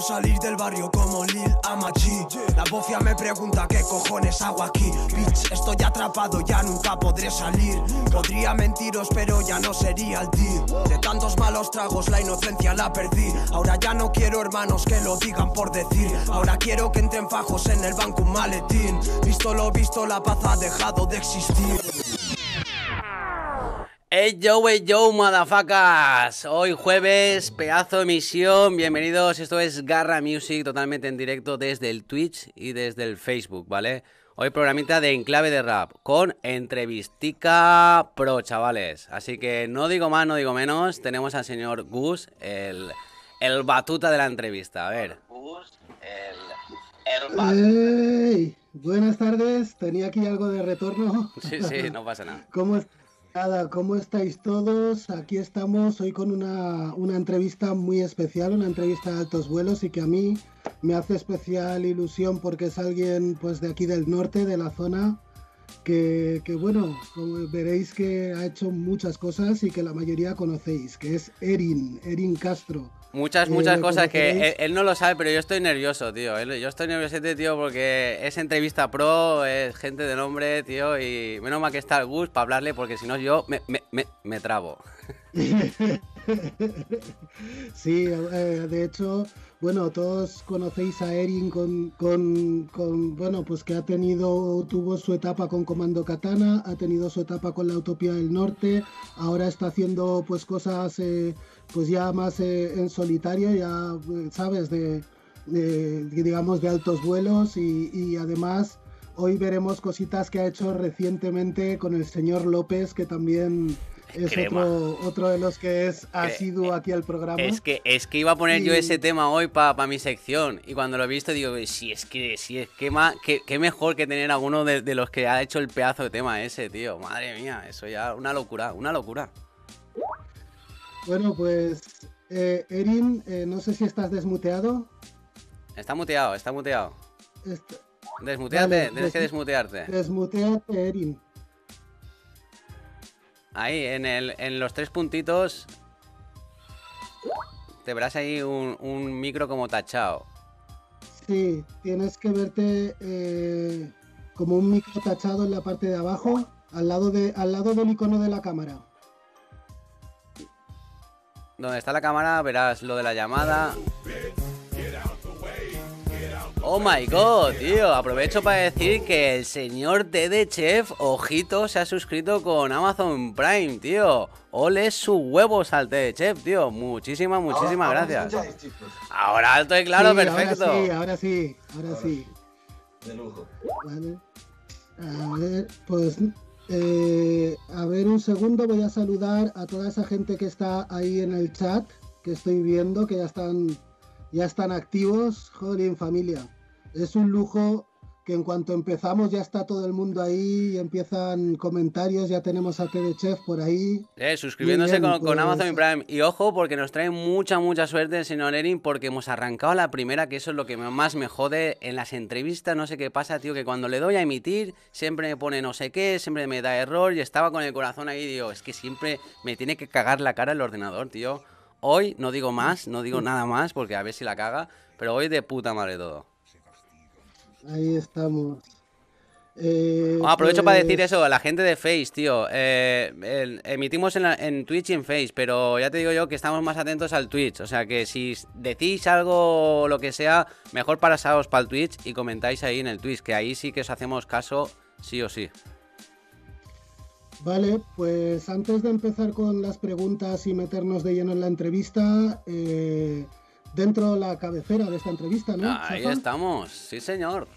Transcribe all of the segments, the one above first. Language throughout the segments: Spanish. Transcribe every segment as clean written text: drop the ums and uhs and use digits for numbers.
salir del barrio como Lil Amachi. La bofia me pregunta qué cojones hago aquí. Bitch, estoy atrapado, ya nunca podré salir. Podría mentiros, pero ya no sería el tío. De tantos malos tragos la inocencia la perdí. Ahora ya no quiero hermanos que lo digan por decir. Ahora quiero que entren fajos en el banco un maletín. Visto lo visto, la paz ha dejado de existir. Hey yo, motherfuckers. Hoy jueves, pedazo de emisión. Bienvenidos, esto es Garra Music, totalmente en directo desde el Twitch y desde el Facebook, ¿vale? Hoy programita de Enclave de Rap con entrevistica pro, chavales. Así que no digo más, no digo menos. Tenemos al señor Gus, el batuta de la entrevista. A ver. Gus, el batuta. ¡Ey! Buenas tardes. Tenía aquí algo de retorno. Sí, no pasa nada. ¿Cómo estáis todos? Aquí estamos hoy con una entrevista muy especial, una entrevista de altos vuelos y que a mí me hace especial ilusión porque es alguien pues de aquí del norte, de la zona, que bueno, como veréis que ha hecho muchas cosas y que la mayoría conocéis, que es Erin Castro. Muchas cosas que él no lo sabe, pero yo estoy nervioso, tío. Yo estoy nerviosete, tío, porque es entrevista pro, es gente de nombre, tío, y menos mal que está el Gus para hablarle, porque si no yo me trabo. Sí, de hecho, bueno, todos conocéis a Erin bueno, pues que tuvo su etapa con Comando Katana, ha tenido su etapa con la Utopía del Norte, ahora está haciendo pues cosas pues ya más en solitario, ya sabes, digamos de altos vuelos y además hoy veremos cositas que ha hecho recientemente con el señor López, que también es otro de los que es asiduo aquí al programa. Es que iba a poner yo ese tema hoy para mi sección y cuando lo he visto digo, qué mejor que tener alguno de los que ha hecho el pedazo de tema ese, tío. Madre mía, eso ya una locura. Bueno, pues Erin, no sé si estás desmuteado. Está muteado. Desmuteate, Vale, tienes que desmutearte. Desmuteate, Erin. Ahí, en los tres puntitos te verás ahí un micro como tachado. Sí, tienes que verte como un micro tachado en la parte de abajo, al lado del icono de la cámara. Donde está la cámara verás lo de la llamada. Oh my god, tío, aprovecho para decir que el señor Dede Chef, ojito, se ha suscrito con Amazon Prime, tío. Ole sus huevos al Dede Chef, tío. Muchísimas gracias. Ahora alto y claro, sí, perfecto. Ahora sí. De lujo. Vale. A ver, pues a ver un segundo, voy a saludar a toda esa gente que está ahí en el chat, que estoy viendo, que ya están activos. Jolín, familia. Es un lujo que en cuanto empezamos ya está todo el mundo ahí y empiezan comentarios, ya tenemos a TD Chef por ahí. Suscribiéndose bien, con Amazon Prime. Y ojo, porque nos trae mucha suerte el señor Erin, porque hemos arrancado la primera, que eso es lo que más me jode en las entrevistas. No sé qué pasa, tío, que cuando le doy a emitir siempre me pone no sé qué, siempre me da error y estaba con el corazón ahí, digo, es que siempre me tiene que cagar la cara el ordenador, tío. Hoy no digo más, no digo nada más, porque a ver si la caga, pero hoy de puta madre todo. Ahí estamos. Aprovecho para decir eso a la gente de Face, tío. Emitimos en Twitch y en Face, pero ya te digo yo que estamos más atentos al Twitch. O sea que si decís algo o lo que sea, mejor pasaos para el Twitch y comentáis ahí en el Twitch, que ahí sí que os hacemos caso sí o sí. Vale, pues antes de empezar con las preguntas y meternos de lleno en la entrevista, dentro de la cabecera de esta entrevista, ¿no? Ahí Chafa. estamos, sí señor.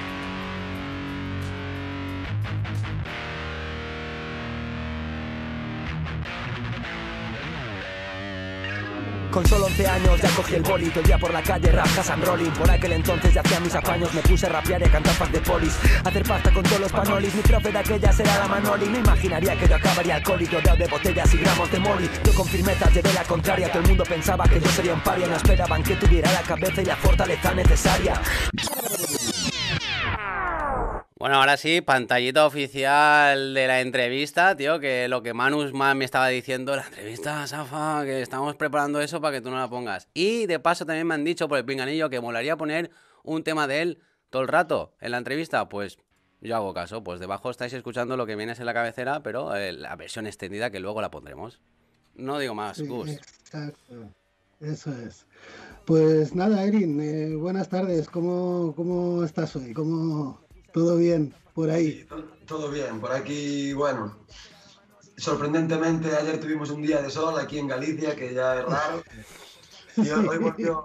Con solo 11 años ya cogí el boli, todo el día por la calle rap, Hassan Rolling. Por aquel entonces ya hacía mis apaños, me puse a rapear y a cantar paz de polis, hacer pasta con todos los panolis. Mi profe de aquella será la Manoli, no imaginaría que yo acabaría alcohólico, rodeado de botellas y gramos de moli. Yo con firmeza llevé la contraria, todo el mundo pensaba que yo sería un paria, no esperaban que tuviera la cabeza y la fortaleza necesaria. Bueno, ahora sí, pantallita oficial de la entrevista, tío, que lo que Manus más me estaba diciendo, la entrevista, Safa, que estamos preparando eso para que tú no la pongas. Y de paso también me han dicho por el pinganillo que molaría poner un tema de él todo el rato en la entrevista. Pues yo hago caso, pues debajo estáis escuchando lo que viene en la cabecera, pero la versión extendida que luego la pondremos. No digo más, Sí, Gus. exacto. Eso es. Pues nada, Erin, buenas tardes. ¿Cómo estás hoy? ¿Todo bien por ahí? Sí, todo bien. Por aquí, bueno, sorprendentemente ayer tuvimos un día de sol aquí en Galicia, que ya es raro. Y hoy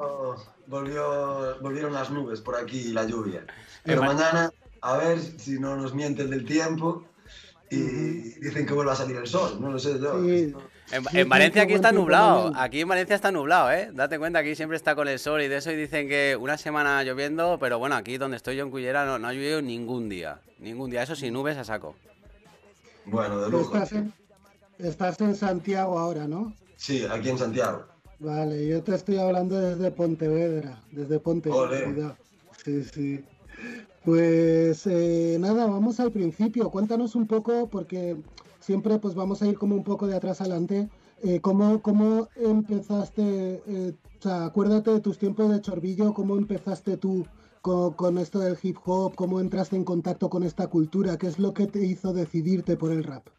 volvieron las nubes por aquí y la lluvia. Pero mañana, a ver si no nos mienten del tiempo y dicen que vuelva a salir el sol. No lo sé yo. Sí. En Valencia aquí está nublado, aquí en Valencia está nublado, ¿eh? Date cuenta, aquí siempre está con el sol y de eso y dicen que una semana lloviendo, pero bueno, aquí donde estoy yo en Cullera no ha llovido ningún día, eso sí, nubes a saco. Bueno, de lujo. Estás en Santiago ahora, ¿no? Sí, aquí en Santiago. Vale, yo te estoy hablando desde Pontevedra, cuidado. Sí. Pues nada, vamos al principio, cuéntanos un poco, porque siempre pues vamos a ir como un poco de atrás adelante. ¿Cómo empezaste? O sea, acuérdate de tus tiempos de Chorbillo, ¿cómo empezaste tú con esto del hip hop? ¿Cómo entraste en contacto con esta cultura? ¿Qué es lo que te hizo decidirte por el rap?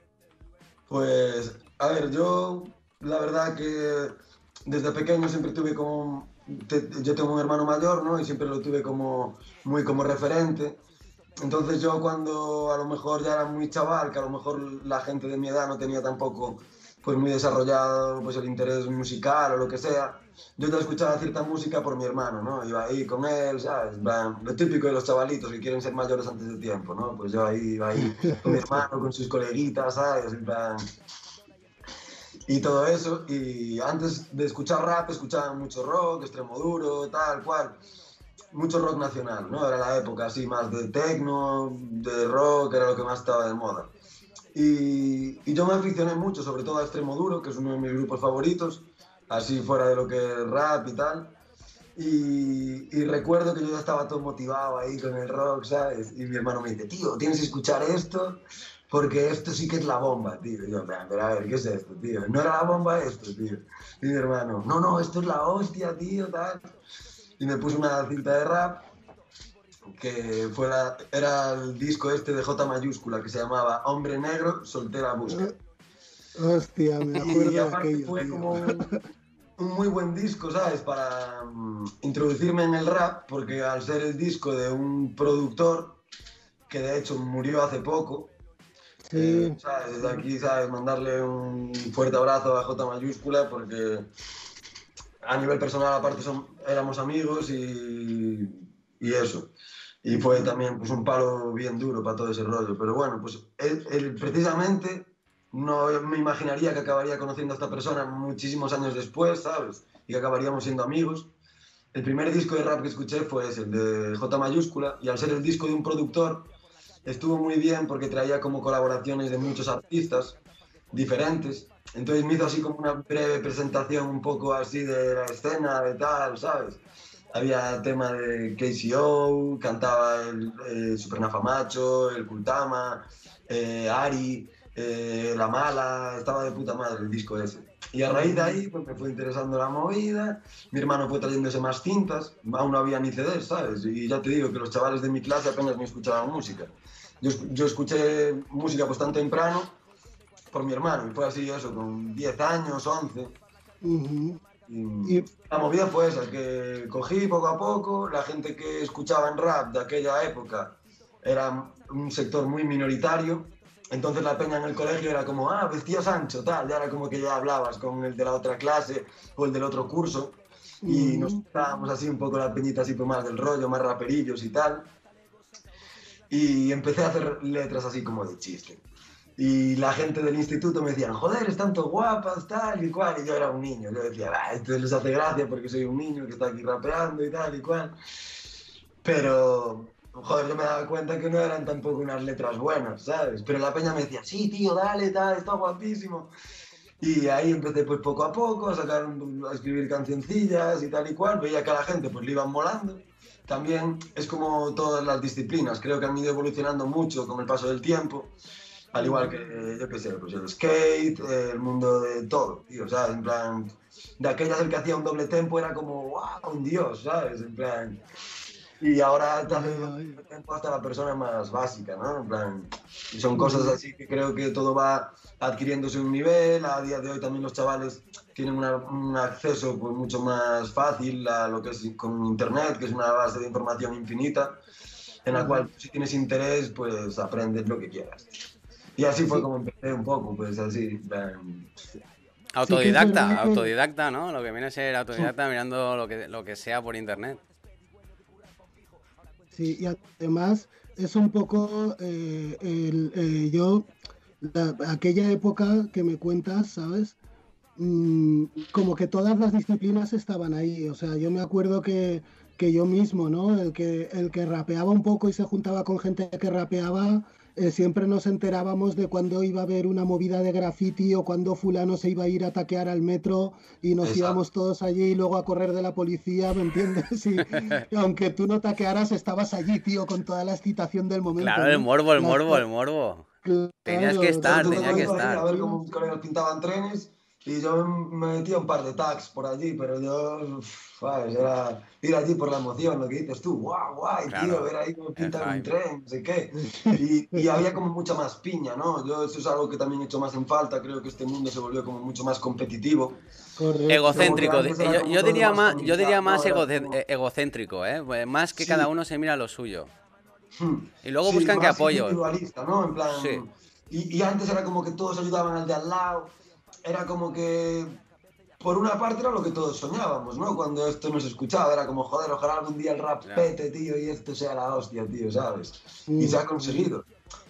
Pues, a ver, yo la verdad que desde pequeño siempre tuve como... Yo tengo un hermano mayor, ¿no? Y siempre lo tuve como muy como referente. Entonces yo cuando a lo mejor ya era muy chaval, que a lo mejor la gente de mi edad no tenía tampoco pues muy desarrollado pues el interés musical o lo que sea, yo ya escuchaba cierta música por mi hermano, ¿no? Iba ahí con él, ¿sabes? Lo típico de los chavalitos que quieren ser mayores antes de tiempo, ¿no? Pues yo ahí iba ahí con mi hermano, con sus coleguitas, ¿sabes? En plan... Y todo eso, y antes de escuchar rap escuchaba mucho rock, extremo duro, tal cual. Mucho rock nacional, ¿no? Era la época así más de techno, de rock, era lo que más estaba de moda. Y yo me aficioné mucho, sobre todo a Extremo Duro, que es uno de mis grupos favoritos, así fuera de lo que es rap y tal. Y recuerdo que yo ya estaba todo motivado ahí con el rock, ¿sabes? Y mi hermano me dice, tío, tienes que escuchar esto, porque esto sí que es la bomba, tío. Y yo, pero a ver, ¿qué es esto, tío? No era la bomba esto, tío. Y mi hermano, no, esto es la hostia, tío, tal. Y me puse una cinta de rap que era el disco este de J mayúscula que se llamaba Hombre Negro, Soltera Busca. Hostia, me acuerdo y aparte de aquello. Fue como un muy buen disco, ¿sabes? Para introducirme en el rap, porque al ser el disco de un productor que de hecho murió hace poco, sí. ¿sabes? Desde aquí, ¿sabes? Mandarle un fuerte abrazo a J mayúscula porque... A nivel personal, aparte, éramos amigos y eso. Y fue también pues, un palo bien duro para todo ese rollo. Pero bueno, pues él precisamente no me imaginaría que acabaría conociendo a esta persona muchísimos años después, ¿sabes? Y que acabaríamos siendo amigos. El primer disco de rap que escuché fue ese, el de J mayúscula. Y al ser el disco de un productor, estuvo muy bien porque traía como colaboraciones de muchos artistas diferentes. Entonces me hizo así como una breve presentación un poco así de la escena, de tal, ¿sabes? Había tema de KCO, cantaba el Supernafa Macho, el Kultama, Ari, La Mala, estaba de puta madre el disco ese. Y a raíz de ahí pues me fue interesando la movida, mi hermano fue trayéndose más cintas, aún no había ni CDs, ¿sabes? Y ya te digo que los chavales de mi clase apenas me escuchaban música. Yo escuché música pues tan temprano, por mi hermano, y fue así eso, con 10 años, 11. Y la movida fue esa, que cogí poco a poco, la gente que escuchaba en rap de aquella época era un sector muy minoritario, entonces la peña en el colegio era como, vestido Sancho, tal, ya era como que ya hablabas con el de la otra clase o el del otro curso, y nos estábamos así un poco la peñita así más del rollo, más raperillos y tal, y empecé a hacer letras así como de chiste. Y la gente del instituto me decían, joder, están todos guapas, tal y cual. Y yo era un niño. Yo decía, esto les hace gracia porque soy un niño que está aquí rapeando y tal y cual. Pero, joder, yo me daba cuenta que no eran tampoco unas letras buenas, ¿sabes? Pero la peña me decía, sí, tío, dale, tal, está guapísimo. Y ahí empecé pues poco a poco a escribir cancioncillas y tal y cual. Veía que a la gente pues le iban molando. también es como todas las disciplinas, creo que han ido evolucionando mucho con el paso del tiempo, al igual que, yo qué sé, pues el skate, el mundo de todo, tío, ¿sabes? En plan, de aquellas el que hacía un doble tempo era como, wow, un dios, ¿sabes? En plan... Y ahora también hasta la persona más básica, ¿no? En plan, y son cosas así que creo que todo va adquiriéndose un nivel. A día de hoy también los chavales tienen un acceso pues, mucho más fácil a lo que es con internet, que es una base de información infinita, en la cual si tienes interés, pues aprendes lo que quieras. Y así fue como empecé un poco, pues así. Autodidacta, autodidacta, ¿no? Lo que viene a ser autodidacta mirando lo que sea por internet. Sí, y además es un poco aquella época que me cuentas, ¿sabes? Como que todas las disciplinas estaban ahí. O sea, yo me acuerdo que yo mismo, ¿no? El que rapeaba un poco y se juntaba con gente que rapeaba, siempre nos enterábamos de cuando iba a haber una movida de graffiti o cuando fulano se iba a ir a taquear al metro y nos íbamos todos allí y luego a correr de la policía, ¿me entiendes? Y aunque tú no taquearas, estabas allí, tío, con toda la excitación del momento. Claro, ¿no? el morbo. Claro, Tenías que estar. A ver cómo mis colegas pintaban trenes y yo me metía un par de tags por allí, pero yo, ¿sabes? Era ir allí por la emoción, lo que dices tú, guay, claro, tío, ver ahí cómo pintan un tren, no sé qué. Y había como mucha más piña, ¿no? Yo eso es algo que también he hecho más en falta, creo que este mundo se volvió como mucho más competitivo. Correcto. Egocéntrico, yo diría más egocéntrico, ¿eh? Más que cada uno se mira lo suyo. Y luego buscan que apoyo. Individualista, ¿no? En plan, y antes era como que todos ayudaban al de al lado, era como que por una parte era lo que todos soñábamos, ¿no? Cuando esto no se escuchaba, era como, joder, ojalá algún día el rap pete, tío, y esto sea la hostia, tío, ¿sabes? Y se ha conseguido.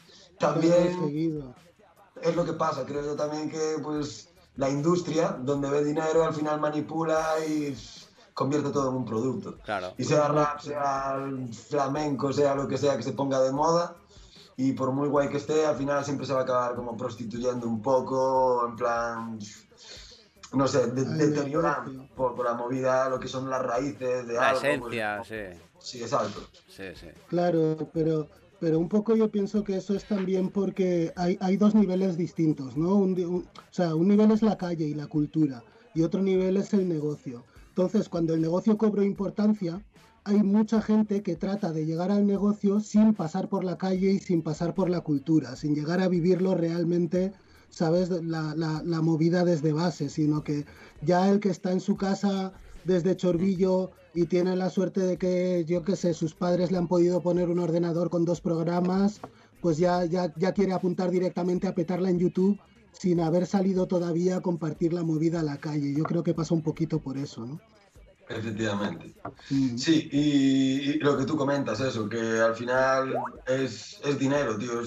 También es lo que pasa, creo yo también que, pues, la industria, donde ve dinero, al final manipula y convierte todo en un producto. Claro. Y sea rap, sea flamenco, sea lo que sea que se ponga de moda, y por muy guay que esté, al final siempre se va a acabar como prostituyendo un poco, en plan, no sé, deteriorando un poco la movida, lo que son las raíces de la algo. Esencia, pues, sí, exacto. Sí. Claro, pero un poco yo pienso que eso es también porque hay dos niveles distintos, ¿no? O sea, un nivel es la calle y la cultura, y otro nivel es el negocio. Entonces, cuando el negocio cobró importancia, hay mucha gente que trata de llegar al negocio sin pasar por la calle y sin pasar por la cultura, sin llegar a vivirlo realmente, ¿sabes? La movida desde base, sino que ya el que está en su casa desde Chorbillo y tiene la suerte de que, yo qué sé, sus padres le han podido poner un ordenador con 2 programas, pues ya quiere apuntar directamente a petarla en YouTube sin haber salido todavía a compartir la movida a la calle. Yo creo que pasa un poquito por eso, ¿no? Efectivamente. Sí, y lo que tú comentas, eso, que al final es dinero, tío.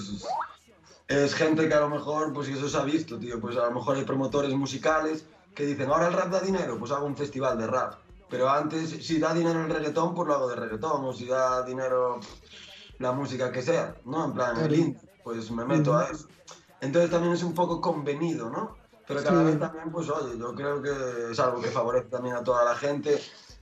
Es gente que a lo mejor, pues eso se ha visto, tío. Pues a lo mejor hay promotores musicales que dicen, ahora el rap da dinero, pues hago un festival de rap. Pero antes, si da dinero el reggaetón, pues lo hago de reggaetón. O si da dinero la música que sea, ¿no? En plan, el indie, pues me meto a eso. Entonces también es un poco convenido, ¿no? Pero cada vez también, pues oye, yo creo que es algo que favorece también a toda la gente,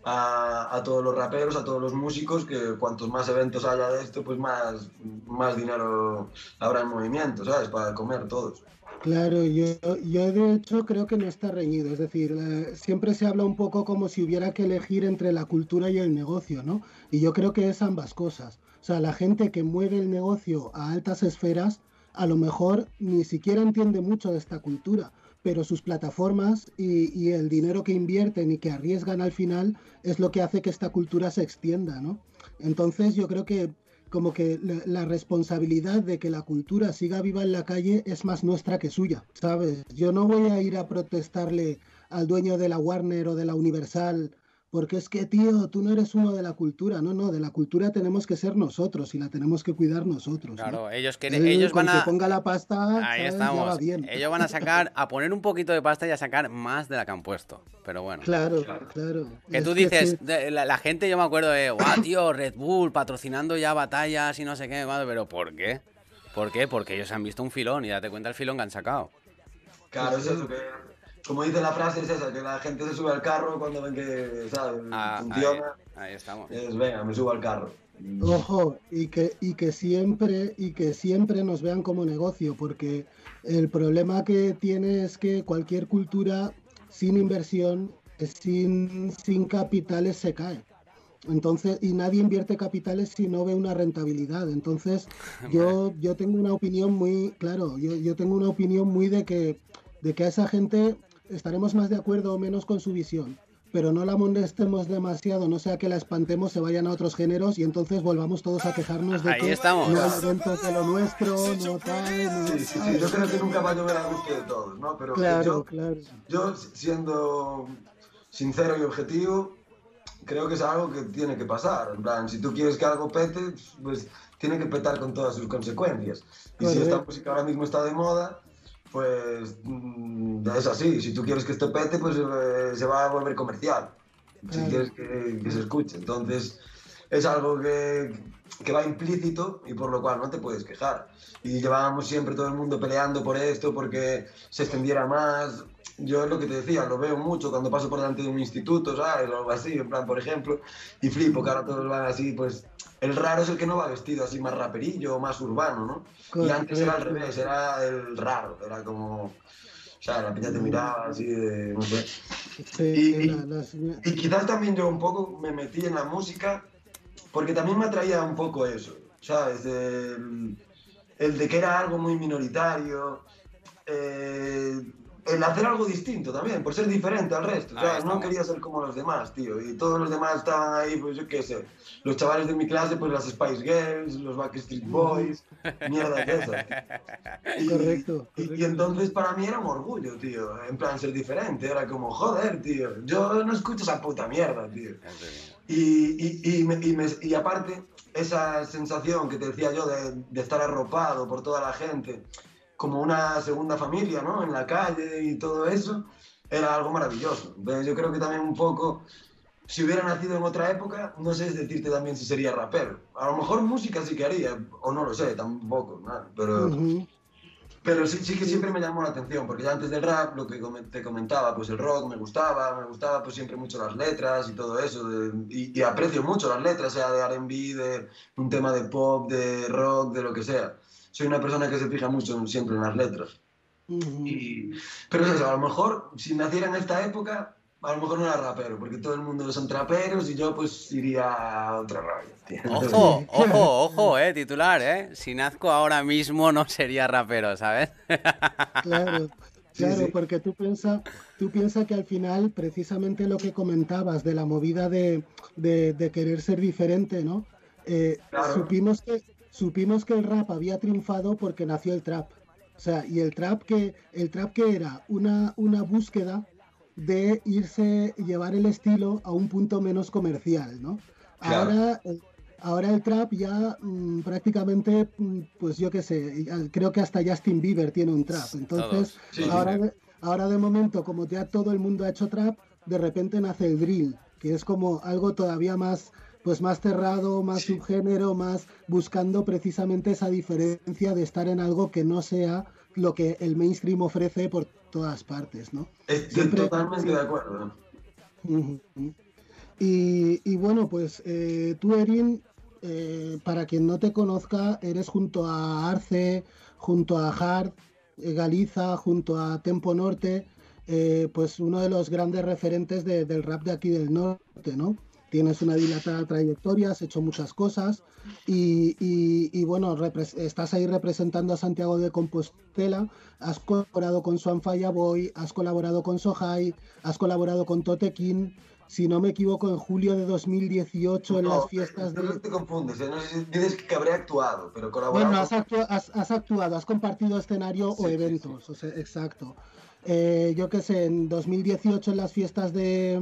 a todos los raperos, a todos los músicos, que cuantos más eventos haya de esto, pues más dinero habrá en movimiento, ¿sabes? Para comer todos. Claro, yo de hecho creo que no está reñido, es decir, siempre se habla un poco como si hubiera que elegir entre la cultura y el negocio, ¿no? Y yo creo que es ambas cosas. O sea, la gente que mueve el negocio a altas esferas, a lo mejor ni siquiera entiende mucho de esta cultura, pero sus plataformas y el dinero que invierten y que arriesgan al final es lo que hace que esta cultura se extienda, ¿no? Entonces yo creo que como que la responsabilidad de que la cultura siga viva en la calle es más nuestra que suya, ¿sabes? Yo no voy a ir a protestarle al dueño de la Warner o de la Universal porque es que, tío, tú no eres uno de la cultura. No, de la cultura tenemos que ser nosotros y la tenemos que cuidar nosotros. Claro, ¿no? ellos van a... que ponga la pasta, ahí ¿sabes? estamos. Ya va bien. Ellos van a poner un poquito de pasta y a sacar más de la que han puesto. Pero bueno. Claro. Que tú dices, la gente, yo me acuerdo de, guau, tío, Red Bull patrocinando ya batallas y no sé qué, pero ¿por qué? ¿Por qué? Porque ellos han visto un filón y date cuenta el filón que han sacado. Claro, es eso, como dice la frase, es esa, que la gente se sube al carro cuando ven que, ¿sabes? Funciona. Ahí estamos. Es, venga, me subo al carro. Ojo, y que siempre nos vean como negocio, porque el problema que tiene es que cualquier cultura sin inversión, sin capitales se cae. Entonces, y nadie invierte capitales si no ve una rentabilidad. Entonces, yo tengo una opinión muy, claro, yo tengo una opinión muy de que a esa gente estaremos más de acuerdo o menos con su visión, pero no la molestemos demasiado, no sea que la espantemos, se vayan a otros géneros y entonces volvamos todos a quejarnos de Ahí que estamos. no hay eventos de lo nuestro, no tal, no Sí, yo creo que nunca va a llover a gusto de todos, ¿no? Pero claro. yo, siendo sincero y objetivo, creo que es algo que tiene que pasar. En plan, si tú quieres que algo pete, pues tiene que petar con todas sus consecuencias. Y si esta música ahora mismo está de moda, pues es así. Si tú quieres que esto pete, pues se va a volver comercial. Si quieres que se escuche. Entonces, es algo que va implícito y por lo cual no te puedes quejar. Y llevábamos siempre todo el mundo peleando por esto, porque se extendiera más. Yo es lo que te decía, lo veo mucho cuando paso por delante de un instituto, ¿sabes? O algo así, en plan, por ejemplo, y flipo que ahora todos van así, pues el raro es el que no va vestido así más raperillo o más urbano, ¿no? Y antes era al revés, era el raro, era como, o sea, la peña te miraba así, no sé. Sí, y quizás también yo un poco me metí en la música porque también me atraía un poco eso, ¿sabes? El de que era algo muy minoritario, el hacer algo distinto también, por ser diferente al resto. O sea, no quería ser como los demás, tío. Y todos los demás estaban ahí, pues yo qué sé. Los chavales de mi clase, pues las Spice Girls, los Backstreet Boys, mierda de esas. Correcto. Y entonces para mí era un orgullo, tío. En plan, ser diferente. Era como, joder, tío. Yo no escucho esa puta mierda, tío. Y aparte, esa sensación que te decía yo de estar arropado por toda la gente, como una segunda familia, ¿no? En la calle y todo eso, era algo maravilloso. Entonces, yo creo que también un poco, si hubiera nacido en otra época, no sé decirte también si sería rapero. A lo mejor música sí que haría, o no lo sé, tampoco, ¿no? Pero sí que siempre me llamó la atención, porque ya antes del rap, lo que te comentaba, pues el rock me gustaba pues siempre mucho las letras y todo eso, y aprecio mucho las letras, sea de R&B, de un tema de pop, de rock, de lo que sea. Soy una persona que se fija mucho siempre en las letras. Pero es eso, a lo mejor, si naciera en esta época, a lo mejor no era rapero, porque todo el mundo son traperos y yo pues iría a otra radio. Ojo, titular, Si nazco ahora mismo no sería rapero, ¿sabes? Claro, Sí. porque tú piensas que al final, precisamente lo que comentabas de la movida de querer ser diferente, ¿no? Claro. Supimos que el rap había triunfado porque nació el trap. O sea, y el trap que era una búsqueda de llevar el estilo a un punto menos comercial, ¿no? Claro. Ahora el trap ya prácticamente, pues yo qué sé, creo que hasta Justin Bieber tiene un trap. Entonces, ahora de momento, como ya todo el mundo ha hecho trap, de repente nace el drill, que es como algo todavía más, pues más cerrado, más subgénero, más buscando precisamente esa diferencia de estar en algo que no sea lo que el mainstream ofrece por todas partes, ¿no? Estoy totalmente de acuerdo, ¿no? Y bueno, pues tú, Erin, para quien no te conozca, eres junto a Arce, junto a Hard, Galiza, junto a Tempo Norte, pues uno de los grandes referentes del rap de aquí del norte, ¿no? Tienes una dilatada trayectoria, has hecho muchas cosas y bueno, estás ahí representando a Santiago de Compostela, has colaborado con Swan Falla Boy, has colaborado con Sohai, has colaborado con Totequín, si no me equivoco, en julio de 2018 en las fiestas de... No te confundes, no sé si dices que habré actuado, pero colaborado... Bueno, has actuado, has compartido escenario o eventos, o sea, exacto. Yo qué sé, en 2018 en las fiestas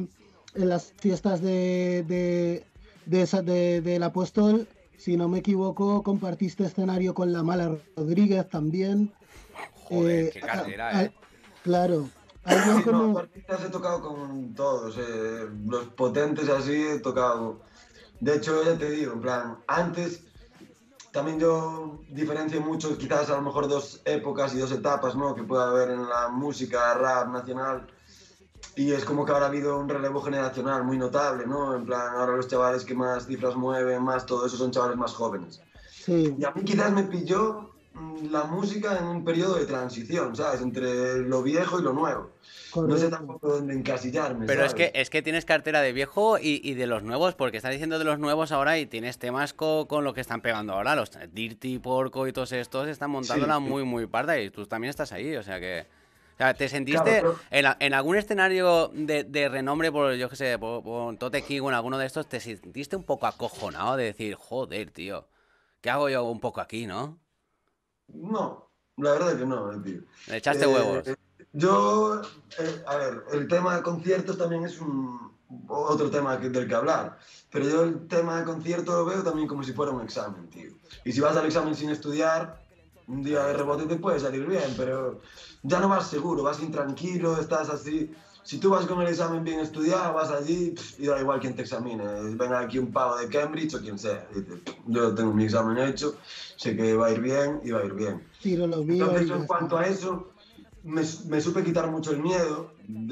del Apóstol, si no me equivoco, compartiste escenario con La Mala Rodríguez también. Joder, qué carrera, Claro. No, artistas he tocado con todos, los potentes así he tocado. De hecho, ya te digo, en plan, antes también yo diferencio mucho quizás a lo mejor dos épocas y dos etapas, ¿no? Que puede haber en la música rap nacional. Y es como que ahora ha habido un relevo generacional muy notable, ¿no? En plan, ahora los chavales que más cifras mueven, más todo eso, son chavales más jóvenes. Sí. Y a mí quizás me pilló la música en un periodo de transición, ¿sabes? Entre lo viejo y lo nuevo. Correcto. No sé tampoco dónde encasillarme, Pero ¿sabes? es que tienes cartera de viejo y de los nuevos, porque estás diciendo de los nuevos ahora y tienes temas con lo que están pegando ahora. Los Dirty, Porco y todos estos están montándola muy, muy parda y tú también estás ahí, o sea que... O sea, ¿te sentiste Claro, en algún escenario de renombre, por yo qué sé, por Tote King o en alguno de estos, te sentiste un poco acojonado de decir, joder, tío, ¿qué hago yo un poco aquí, no? No, la verdad es que no, tío. Le echaste huevos. Yo, a ver, el tema de conciertos también es otro tema del que hablar. Pero yo el tema de conciertos lo veo también como si fuera un examen, tío. Y si vas al examen sin estudiar, un día de rebote te puede salir bien, pero ya no vas seguro, vas intranquilo, estás así. Si tú vas con el examen bien estudiado, vas allí y da igual quién te examine. Venga aquí un pavo de Cambridge o quien sea. Yo tengo mi examen hecho, sé que va a ir bien y va a ir bien. Tiro lo mío. Entonces, y ya en cuanto está. a eso, me supe quitar mucho el miedo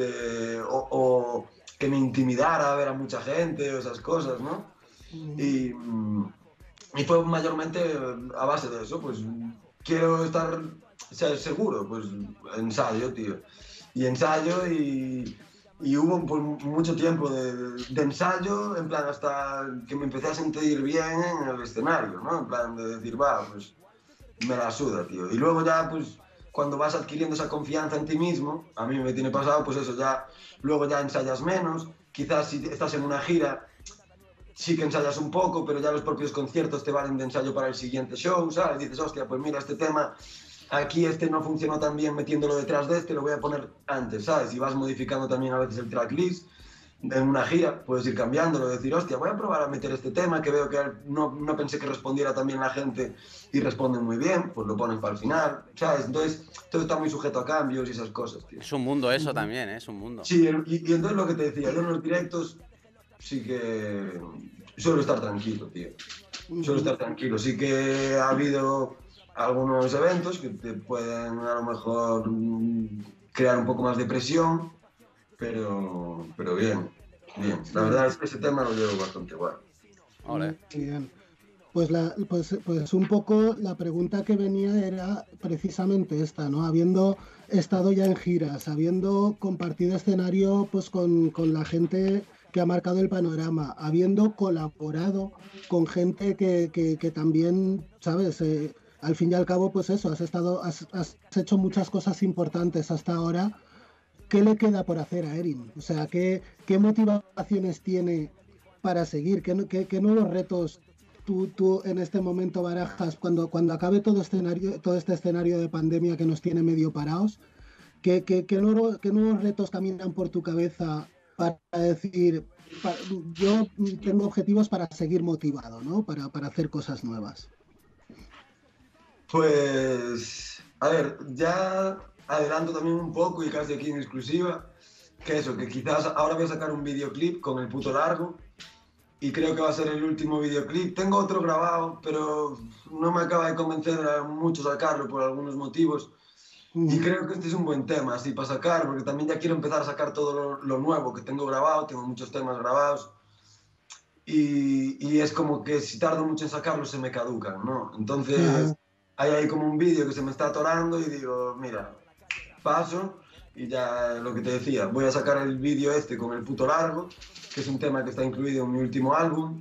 o que me intimidara ver a mucha gente o esas cosas, ¿no? Y fue mayormente a base de eso, pues quiero ser seguro, pues ensayo, tío. Y ensayo y hubo pues, mucho tiempo de ensayo, en plan hasta que me empecé a sentir bien en el escenario, ¿no? En plan de decir, va, pues me la suda, tío. Y luego ya, pues, cuando vas adquiriendo esa confianza en ti mismo, a mí me tiene pasado, pues eso, ya, luego ya ensayas menos, quizás si estás en una gira, sí que ensayas un poco, pero ya los propios conciertos te valen de ensayo para el siguiente show, ¿sabes? Dices, hostia, pues mira, este tema, aquí este no funcionó tan bien metiéndolo detrás de este, lo voy a poner antes, ¿sabes? Y vas modificando también a veces el tracklist. En una gira puedes ir cambiándolo, decir, hostia, voy a probar a meter este tema que veo que no pensé que respondiera también la gente y responden muy bien, pues lo ponen para el final, ¿sabes? Entonces, todo está muy sujeto a cambios y esas cosas, tío. Es un mundo eso también, es un mundo. Sí, y entonces lo que te decía, yo en los directos sí que suelo estar tranquilo, tío. Suelo estar tranquilo. Sí que ha habido algunos eventos que te pueden a lo mejor crear un poco más de presión, pero bien, bien. La verdad es que ese tema lo llevo bastante guay. Ole. Bien. Pues un poco la pregunta que venía era precisamente esta, ¿no? Habiendo estado ya en giras, habiendo compartido escenario pues con la gente que ha marcado el panorama, habiendo colaborado con gente que también, ¿sabes? Al fin y al cabo, pues eso, has hecho muchas cosas importantes hasta ahora. ¿Qué le queda por hacer a Erin? O sea, ¿qué motivaciones tiene para seguir? ¿Qué nuevos retos tú en este momento barajas cuando acabe todo este escenario de pandemia que nos tiene medio parados? ¿Qué nuevos retos caminan por tu cabeza para decir, yo tengo objetivos para seguir motivado, ¿no? Para hacer cosas nuevas? Pues, a ver, ya adelanto también un poco y casi aquí en exclusiva, que eso, que quizás ahora voy a sacar un videoclip con el puto largo y creo que va a ser el último videoclip. Tengo otro grabado, pero no me acaba de convencer a mucho sacarlo por algunos motivos. Y creo que este es un buen tema, así, para sacar, porque también ya quiero empezar a sacar todo lo nuevo que tengo grabado, tengo muchos temas grabados. Y es como que si tardo mucho en sacarlos se me caducan, ¿no? Entonces hay ahí como un vídeo que se me está atorando y digo, mira, paso y ya lo que te decía, voy a sacar el vídeo este con el puto largo, que es un tema que está incluido en mi último álbum.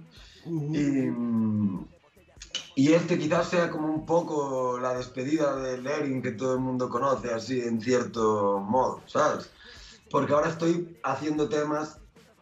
Y este quizás sea como un poco la despedida del Erin que todo el mundo conoce, así en cierto modo, ¿sabes? Porque ahora estoy haciendo temas,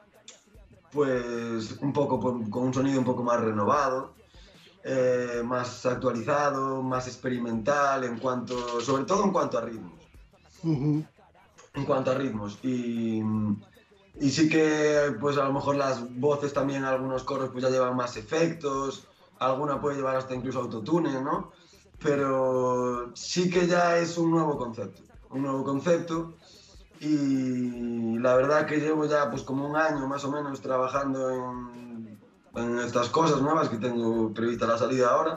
pues, un poco con un sonido un poco más renovado, más actualizado, más experimental, sobre todo en cuanto a ritmos. En cuanto a ritmos. Y sí que, pues, a lo mejor las voces también, algunos coros, pues ya llevan más efectos. Alguna puede llevar hasta incluso autotune, ¿no? Pero sí que ya es un nuevo concepto y la verdad que llevo ya pues como un año más o menos trabajando en estas cosas nuevas que tengo prevista la salida ahora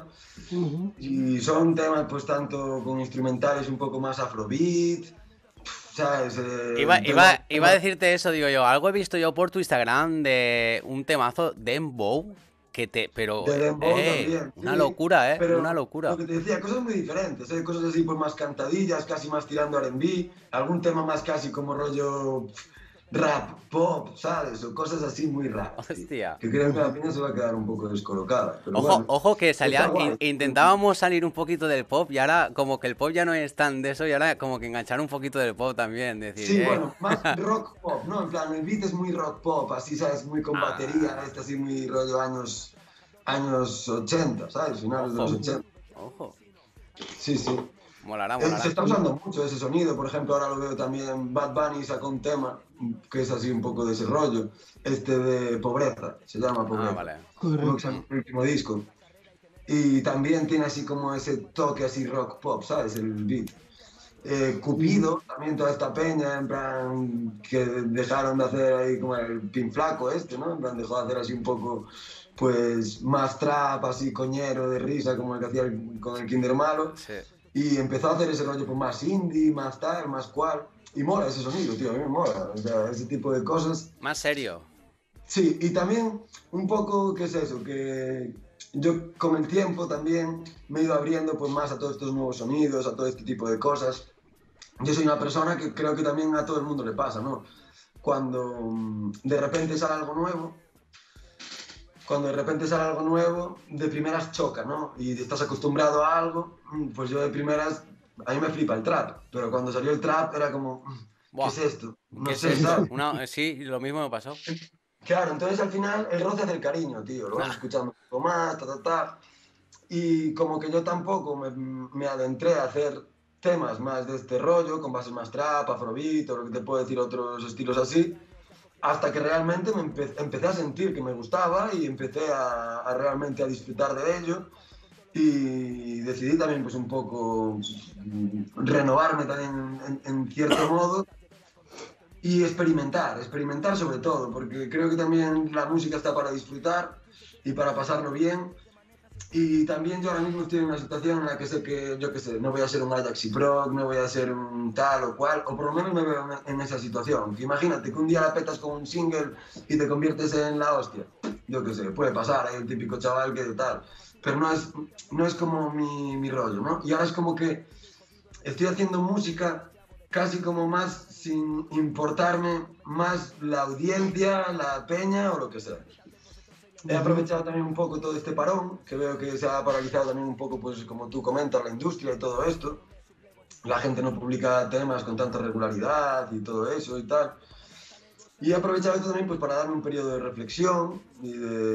Y son temas pues tanto con instrumentales un poco más afrobeat, ¿sabes? Iba a decirte eso, digo yo, algo he visto yo por tu Instagram de un temazo Dembow, pero de Dembow también, una sí, locura, pero una locura. Lo que te decía, cosas muy diferentes, cosas así pues más cantadillas, casi más tirando R&B, algún tema más casi como rollo rap, pop, ¿sabes? O cosas así muy rap. Hostia. Que creo que la piña se va a quedar un poco descolocada. Pero Ojo, bueno, ojo que está guay. intentábamos salir un poquito del pop y ahora como que el pop ya no es tan de eso y ahora como que enganchar un poquito del pop también, decir, Sí, bueno, más rock pop, ¿no? En plan, el beat es muy rock pop, así, ¿sabes? Muy con batería, así muy rollo años 80, ¿sabes? Finales de los 80. Ojo. Sí, sí. Molará. Se está usando mucho ese sonido, por ejemplo, ahora lo veo también, Bad Bunny sacó un tema que es así un poco de ese rollo, de Pobreza, se llama Pobreza. Vale. Correcto. El último disco. Y también tiene así como ese toque así rock pop, ¿sabes? El beat. Cupido, también toda esta peña, en plan, que dejaron de hacer ahí como el Pin Flaco ¿no? En plan, dejó de hacer así un poco, pues, más trap, así coñero, de risa, como el que hacía con el Kinder Malo. Sí. Y empezó a hacer ese rollo pues, más indie, más tal, más cual. Y mola ese sonido, tío, a mí me mola. O sea, ese tipo de cosas. Más serio. Sí, y también un poco, ¿qué es eso? Que yo con el tiempo también me he ido abriendo pues, más a todos estos nuevos sonidos, a todo este tipo de cosas. Yo soy una persona que creo que también a todo el mundo le pasa, ¿no? Cuando de repente sale algo nuevo, de primeras choca, ¿no? Y estás acostumbrado a algo, pues yo de primeras, a mí me flipa el trap, pero cuando salió el trap era como, ¿qué es esto? No sé, ¿sabes? Sí, lo mismo me pasó. Claro, entonces al final el roce hace el cariño, tío, lo vas escuchando un poco más, y como que yo tampoco me adentré a hacer temas más de este rollo, con bases más trap, afrobeat, o lo que te puedo decir, otros estilos así, hasta que realmente empecé a sentir que me gustaba y empecé a realmente a disfrutar de ello y decidí también pues un poco renovarme también en cierto modo y experimentar sobre todo, porque creo que también la música está para disfrutar y para pasarlo bien. Y también yo ahora mismo estoy en una situación en la que sé que, yo qué sé, no voy a ser un Ajax y Prog, no voy a ser un tal o cual, o por lo menos me veo en esa situación. Que imagínate que un día la petas con un single y te conviertes en la hostia. Yo qué sé, puede pasar, hay el típico chaval que tal. Pero no es como mi rollo, ¿no? Y ahora es como que estoy haciendo música casi como más sin importarme más la audiencia, la peña o lo que sea. He aprovechado también un poco todo este parón, que veo que se ha paralizado también un poco, pues como tú comentas, la industria y todo esto. La gente no publica temas con tanta regularidad y todo eso y tal. Y he aprovechado esto también pues, para darme un periodo de reflexión y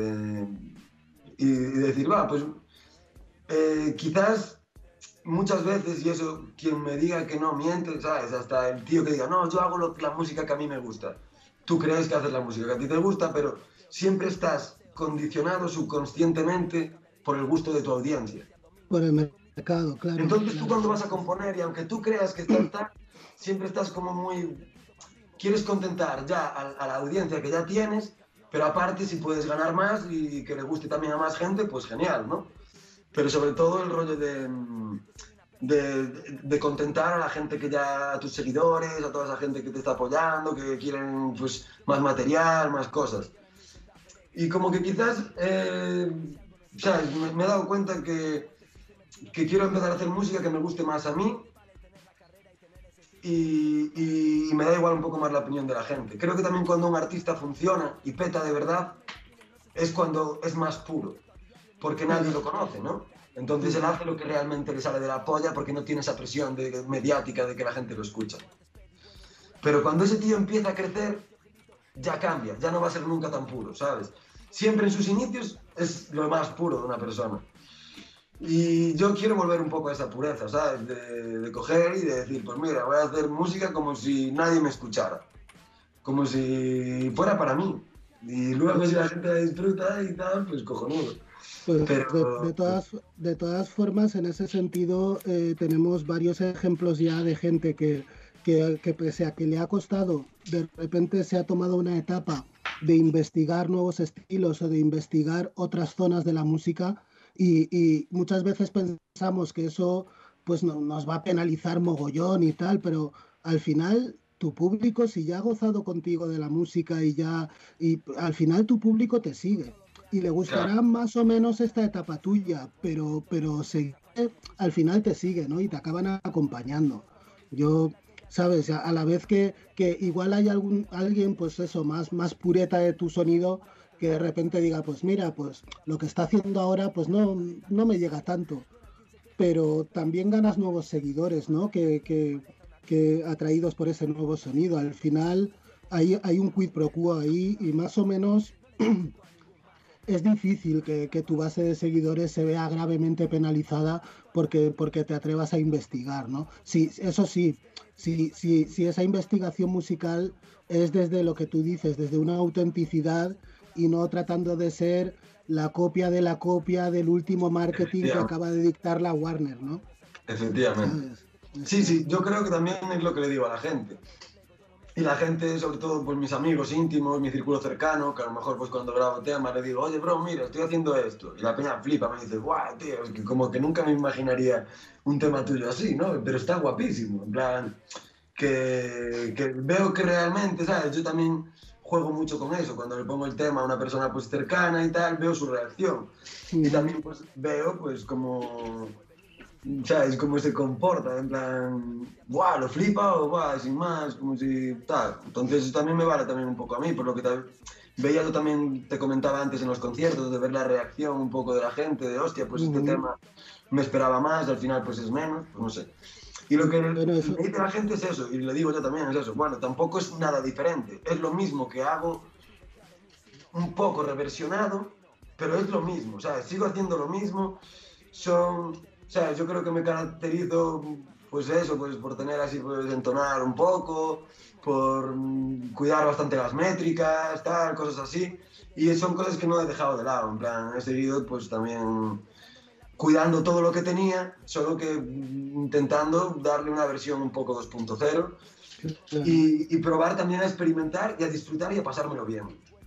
decir, pues quizás muchas veces, y eso, quien me diga que no miente, ¿sabes? Hasta el tío que diga, no, yo hago la música que a mí me gusta. Tú crees que haces la música que a ti te gusta, pero siempre estás condicionado subconscientemente por el gusto de tu audiencia. Por el mercado, claro. Entonces tú cuando vas a componer, y aunque tú creas que estás siempre estás como muy... Quieres contentar ya a la audiencia que ya tienes, pero aparte si puedes ganar más y que le guste también a más gente, pues genial, ¿no? Pero sobre todo el rollo de contentar a la gente que ya, a tus seguidores, a toda esa gente que te está apoyando, que quieren pues más material, más cosas. Y como que quizás, ¿sabes? Me he dado cuenta que quiero empezar a hacer música que me guste más a mí y me da igual un poco más la opinión de la gente. Creo que también cuando un artista funciona y peta de verdad es cuando es más puro, porque nadie lo conoce, ¿no? Entonces él hace lo que realmente le sale de la polla porque no tiene esa presión mediática de que la gente lo escucha. Pero cuando ese tío empieza a crecer, ya cambia, ya no va a ser nunca tan puro, ¿sabes? Siempre en sus inicios es lo más puro de una persona. Y yo quiero volver un poco a esa pureza, ¿sabes? De coger y de decir, pues mira, voy a hacer música como si nadie me escuchara. Como si fuera para mí. Y luego si la gente la disfruta y tal, pues cojonudo. Pues pero... de todas formas, en ese sentido, tenemos varios ejemplos ya de gente que pese a que le ha costado, de repente se ha tomado una etapa de investigar nuevos estilos o de investigar otras zonas de la música Y muchas veces pensamos que eso pues nos va a penalizar mogollón y tal, pero al final tu público, si ya ha gozado contigo de la música y al final tu público te sigue y le gustará Claro. más o menos esta etapa tuya, pero al final te sigue, ¿no? Y te acaban acompañando. Yo, sabes, a la vez que igual hay alguien, pues eso, más pureta de tu sonido, que de repente diga, pues mira, pues lo que está haciendo ahora, pues no me llega tanto. Pero también ganas nuevos seguidores, ¿no? Que atraídos por ese nuevo sonido. Al final hay un quid pro quo ahí y más o menos es difícil que tu base de seguidores se vea gravemente penalizada porque te atrevas a investigar, ¿no? Sí, eso sí, si esa investigación musical es desde lo que tú dices, desde una autenticidad y no tratando de ser la copia del último marketing que Efectivamente. acaba de dictar la Warner, ¿no? Efectivamente. ¿Sabes? Sí, sí, yo creo que también es lo que le digo a la gente. Y la gente, sobre todo pues mis amigos íntimos, mi círculo cercano, que a lo mejor pues cuando grabo temas le digo, oye bro, mira, estoy haciendo esto. Y la peña flipa, me dice, guau, tío, es que como que nunca me imaginaría un tema tuyo así, ¿no? Pero está guapísimo, en plan, que veo que realmente, ¿sabes? Yo también juego mucho con eso, cuando le pongo el tema a una persona pues cercana y tal, veo su reacción. Y también pues veo pues como... ¿Sabes? Cómo se comporta, en plan, ¡buah! Lo flipa o va sin más, como si tal. Entonces eso también me vale también un poco a mí, por lo que veía, yo también te comentaba antes en los conciertos, de ver la reacción un poco de la gente, de hostia, pues este tema me esperaba más, al final pues es menos, pues no sé. Y lo que Bueno, me eso, dice la gente es eso, y le digo yo también, es eso. Bueno, tampoco es nada diferente, es lo mismo que hago un poco reversionado, pero es lo mismo, ¿sabes? Sigo haciendo lo mismo, son, ¿sabes? Yo creo que me caracterizo, pues eso, pues por tener así, pues entonar un poco, por cuidar bastante las métricas, tal, cosas así, y son cosas que no he dejado de lado, en plan, he seguido pues también cuidando todo lo que tenía, solo que intentando darle una versión un poco 2.0 claro. y probar también a experimentar y a disfrutar y a pasármelo bien.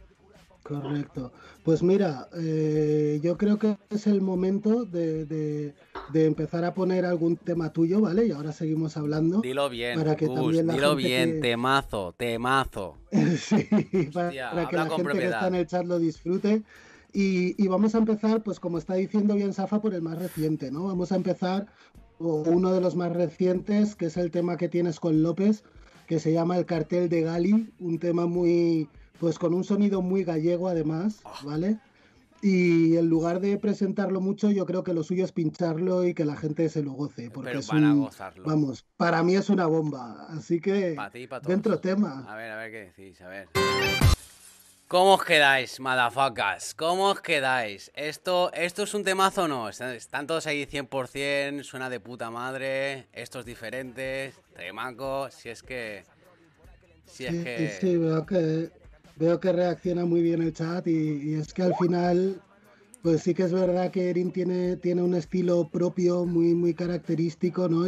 Correcto. Pues mira, yo creo que es el momento de empezar a poner algún tema tuyo, ¿vale? Y ahora seguimos hablando Dilo bien, para que Gus, también la dilo gente bien, que... temazo, temazo. Sí, Hostia, para que habla la con gente que está en propiedad. el chat lo disfrute. Y vamos a empezar, pues como está diciendo bien Safa, por el más reciente, ¿no? Vamos a empezar por uno de los más recientes, que es el tema que tienes con López, que se llama El Cartel de Gali, un tema muy, pues con un sonido muy gallego además, ¿vale? Y en lugar de presentarlo mucho, yo creo que lo suyo es pincharlo y que la gente se lo goce, porque Pero es van a un, gozarlo. vamos, para mí es una bomba. Así que, Para ti y para dentro todos. tema. A ver qué decís, a ver. ¿Cómo os quedáis, madafacas? ¿Cómo os quedáis? ¿Esto es un temazo o no? Están todos ahí 100%, suena de puta madre, esto es diferente, temaco, si es que... Sí, sí, veo que reacciona muy bien el chat y es que al final, pues sí que es verdad que Erin tiene un estilo propio muy característico, ¿no?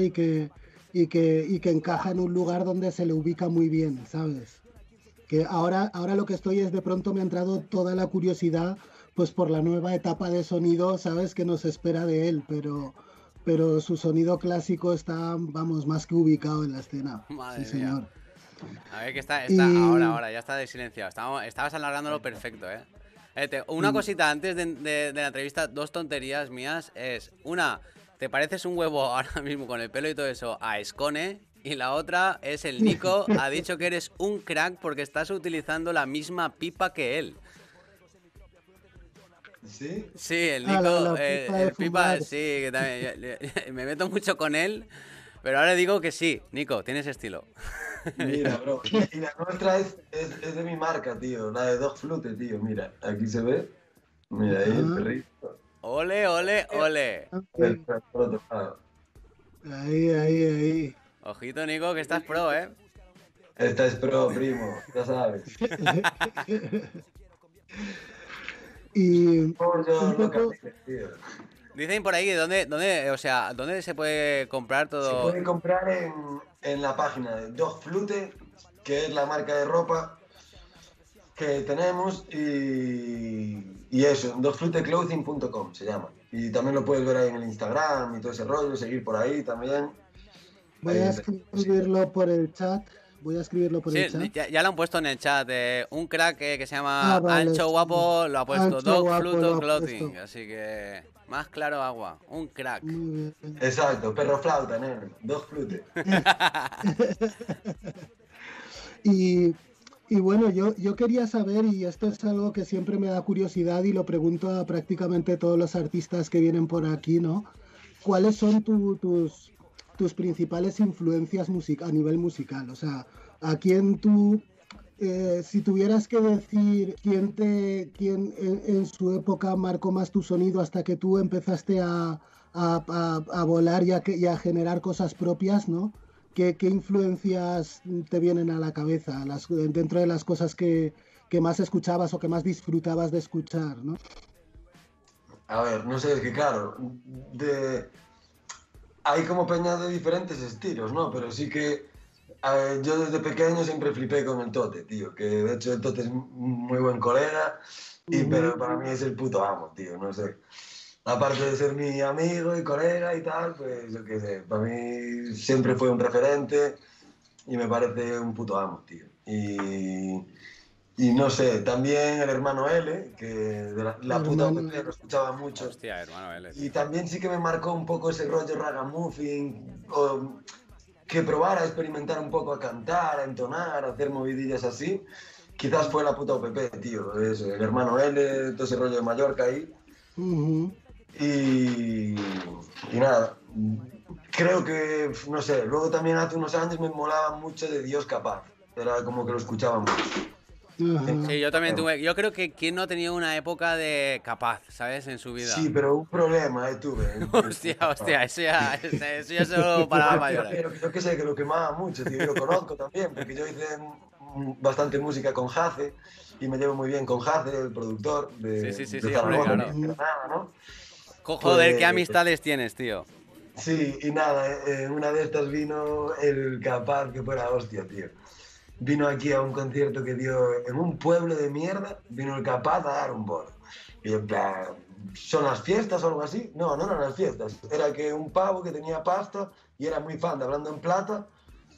Y que encaja en un lugar donde se le ubica muy bien, ¿sabes? Que ahora lo que estoy es de pronto me ha entrado toda la curiosidad, pues por la nueva etapa de sonido, ¿sabes? Que nos espera de él, pero su sonido clásico está, vamos, más que ubicado en la escena. Sí, Madre mía. señor. A ver que está Y ahora, ya está desilenciado. Estabas alargándolo perfecto, ¿eh? Una cosita antes de la entrevista, dos tonterías mías es, una, te pareces un huevo ahora mismo con el pelo y todo eso a Escone, y la otra es el Nico ha dicho que eres un crack porque estás utilizando la misma pipa que él. ¿Sí? Sí, el ah, Nico, la pipa de el pipa, fumar. sí, que también, me meto mucho con él, pero ahora digo que sí, Nico, tienes estilo. Mira, bro. Y la nuestra es de mi marca, tío. La de Dog Flute, tío. Mira, aquí se ve. Mira ahí el Ajá. perrito. Ole, ole, ole. El Ok. perro por otro lado. Ahí. Ojito, Nico, que estás pro, ¿eh? Esta es pro, primo. Ya sabes. Y Por yo, un loca, poco, tío. Dicen por ahí, o sea, ¿dónde se puede comprar Se todo? puede comprar en la página de Dog Flute, que es la marca de ropa. que tenemos y eso, dogfluteclothing.com se llama. Y también lo puedes ver ahí en el Instagram y todo ese rollo, seguir por ahí también. Voy a escribirlo por el chat. Voy a escribirlo por el chat. Ya lo han puesto en el chat. Un crack que se llama Ancho Guapo lo ha puesto Dog Fluto Clothing. Así que más claro agua. Un crack. Exacto, perro flauta, nene. Dog Flute. Y bueno, yo quería saber, y esto es algo que siempre me da curiosidad y lo pregunto a prácticamente todos los artistas que vienen por aquí, ¿no? ¿Cuáles son tus principales influencias a nivel musical? O sea, ¿a quién tú, si tuvieras que decir quién en su época marcó más tu sonido hasta que tú empezaste a volar y a generar cosas propias, ¿no? ¿Qué influencias te vienen a la cabeza dentro de las cosas que más escuchabas o que más disfrutabas de escuchar, ¿no? A ver, no sé, es que claro, hay como peñas de diferentes estilos, ¿no? Pero sí que yo desde pequeño siempre flipé con el Tote, tío, que de hecho el Tote es muy buen colega, pero para mí es el puto amo, tío, no sé. Aparte de ser mi amigo y colega y tal, pues yo qué sé, para mí siempre fue un referente y me parece un puto amo, tío. Y no sé, también el hermano L, que de la puta OPP lo escuchaba mucho. Hostia, hermano L. Y también sí que me marcó un poco ese rollo ragamuffin, que probara a experimentar un poco a cantar, a entonar, a hacer movidillas así. Quizás fue la puta OPP, tío, eso, el hermano L, todo ese rollo de Mallorca ahí. Y nada, creo que, no sé, luego también hace unos años me molaba mucho de Dios Capaz, era como que lo escuchaba mucho. Sí, yo también tuve, yo creo que quien no ha tenido una época de Capaz, ¿sabes? En su vida. Sí, pero un problema tuve. Hostia, eso ya solo para mayores. Pero yo que sé, que lo quemaba mucho, tío, y lo conozco también, porque yo hice bastante música con Jace, y me llevo muy bien con Jace, el productor de Zaragoza, hombre, claro. de Granada, ¿no? Joder, pues, qué amistades tienes, tío. Sí, y nada, en una de estas vino el Capaz, que fue la hostia, tío. Vino aquí a un concierto que dio en un pueblo de mierda, vino el Capaz a dar un bolo. Y en plan, ¿son las fiestas o algo así? No, no eran las fiestas. Era que un pavo que tenía pasta y era muy fan de Hablando en Plata,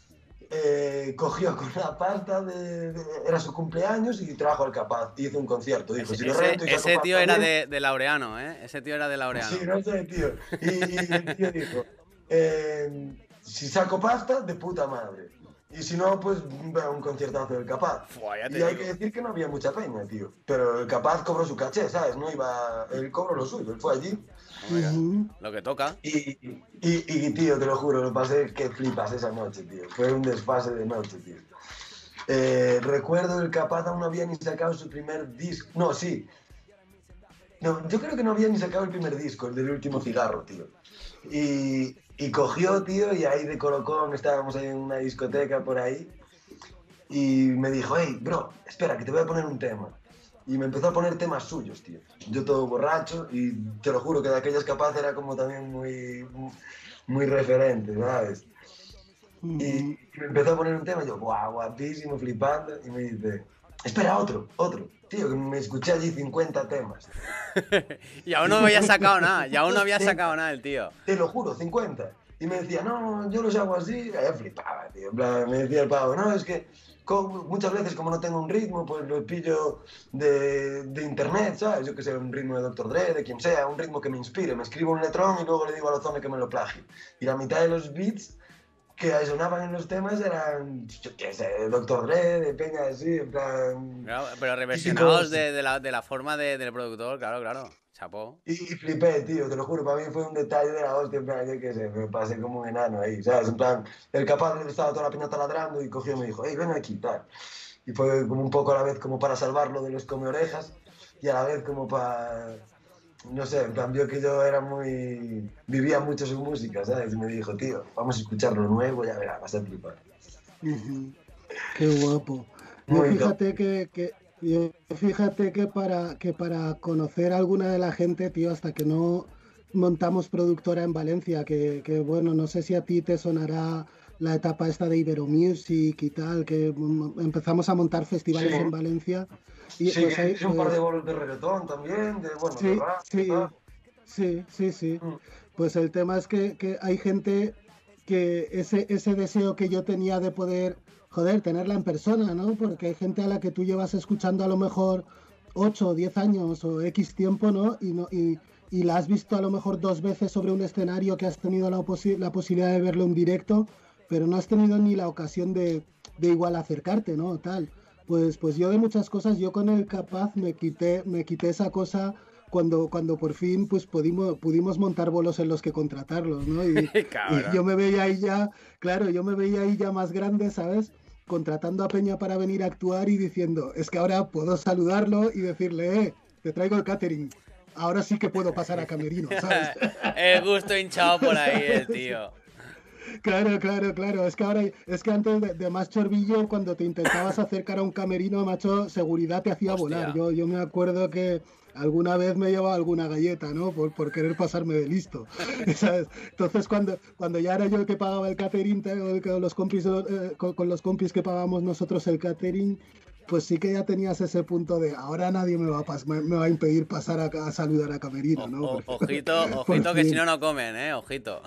cogió con la pasta, era su cumpleaños y trajo al Capaz y hizo un concierto. Dijo, ese tío era de Laureano, ¿eh? Ese tío era de Laureano. Sí, no sé, tío. Y el tío dijo, si saco pasta, de puta madre. Y si no, pues veo un conciertazo del Capaz. Y hay que decir que no había mucha peña, tío. Pero el Capaz cobró su caché, ¿sabes? No iba, él cobró lo suyo, él fue allí. Lo que toca. Y tío, te lo juro, lo pasé que flipas esa noche, tío. Fue un desfase de noche, tío. Recuerdo el Capaz aún no había ni sacado su primer disco. No, sí. No, yo creo que no había ni sacado el primer disco, el del Último Cigarro, tío. Y cogió, tío, y ahí de colocón, estábamos ahí en una discoteca por ahí, y me dijo, hey, bro, espera, que te voy a poner un tema. Y me empezó a poner temas suyos, tío. Yo todo borracho, y te lo juro que de aquellas Capaz era como también muy referente, ¿sabes? Y me empezó a poner un tema, y yo, guau, guapísimo, flipando, y me dice, espera, otro. Tío, que me escuché allí 50 temas. Y aún no había sacado nada, el tío. Te lo juro, 50. Y me decía, no, yo los hago así. Y flipaba, tío. En plan, me decía el pavo, no, es que muchas veces como no tengo un ritmo, pues lo pillo de internet, ¿sabes? Yo que sé, un ritmo de Dr. Dre, de quien sea, un ritmo que me inspire. Me escribo un letrón y luego le digo a Ozone que me lo plagie. Y la mitad de los beats que sonaban en los temas eran, yo qué sé, Dr. Dre, de peña así, en plan... Claro, pero reversionados de la forma del productor, claro, chapó. Y flipé, tío, te lo juro, para mí fue un detalle de la hostia, en plan, yo qué sé, me pasé como un enano ahí, ¿sabes? En plan, el Capaz estaba toda la peña taladrando y cogió y me dijo, hey, ven aquí, tal. Y fue como un poco a la vez como para salvarlo de los come orejas y a la vez como para... No sé, en plan, vio que yo vivía mucho su música, ¿sabes? Y me dijo, tío, vamos a escuchar lo nuevo, ya verás, vas a flipar. Qué guapo. Fíjate que para conocer a alguna de la gente, tío, hasta que no montamos productora en Valencia, que bueno, no sé si a ti te sonará la etapa esta de Ibero Music y tal, que empezamos a montar festivales Sí. en Valencia. Y Sí, pues que ahí, hice un par de bolos de reggaetón también, de, bueno, de sí, rap, sí, tal. sí. Mm. Pues el tema es que hay gente que ese deseo que yo tenía de poder, joder, tenerla en persona, ¿no? Porque hay gente a la que tú llevas escuchando a lo mejor 8 o 10 años o X tiempo, ¿no? Y la has visto a lo mejor 2 veces sobre un escenario que has tenido la posibilidad de verlo en directo, pero no has tenido ni la ocasión de igual acercarte, ¿no? Tal. Pues yo de muchas cosas, yo con el Capaz me quité esa cosa cuando por fin pues pudimos montar bolos en los que contratarlos, ¿no? Y yo Cabrón. me veía ahí ya, claro, yo me veía ahí ya más grande, ¿sabes? Contratando a Peña para venir a actuar y diciendo, es que ahora puedo saludarlo y decirle, te traigo el catering. Ahora sí que puedo pasar a camerino, ¿sabes? El gusto hinchado por ahí, el tío. Claro. Es que antes de más chorbillo, cuando te intentabas acercar a un camerino, macho, seguridad te hacía Hostia. volar. Yo me acuerdo que alguna vez me llevaba alguna galleta, ¿no? Por querer pasarme de listo, ¿sabes? Entonces, cuando ya era yo el que pagaba el catering, con los compis, con los compis que pagábamos nosotros el catering, pues sí que ya tenías ese punto de ahora nadie me va a impedir pasar a saludar a camerino, ¿no? Ojito, Por ojito que si fin. no, no comen, ojito.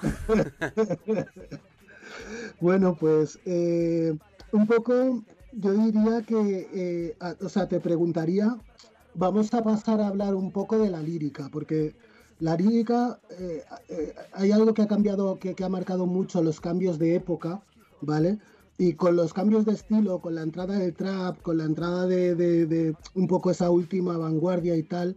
Bueno, pues un poco yo diría que, o sea, te preguntaría, vamos a pasar a hablar un poco de la lírica, porque la lírica, hay algo que ha cambiado, que ha marcado mucho los cambios de época, ¿vale? Y con los cambios de estilo, con la entrada del trap, con la entrada de un poco esa última vanguardia y tal,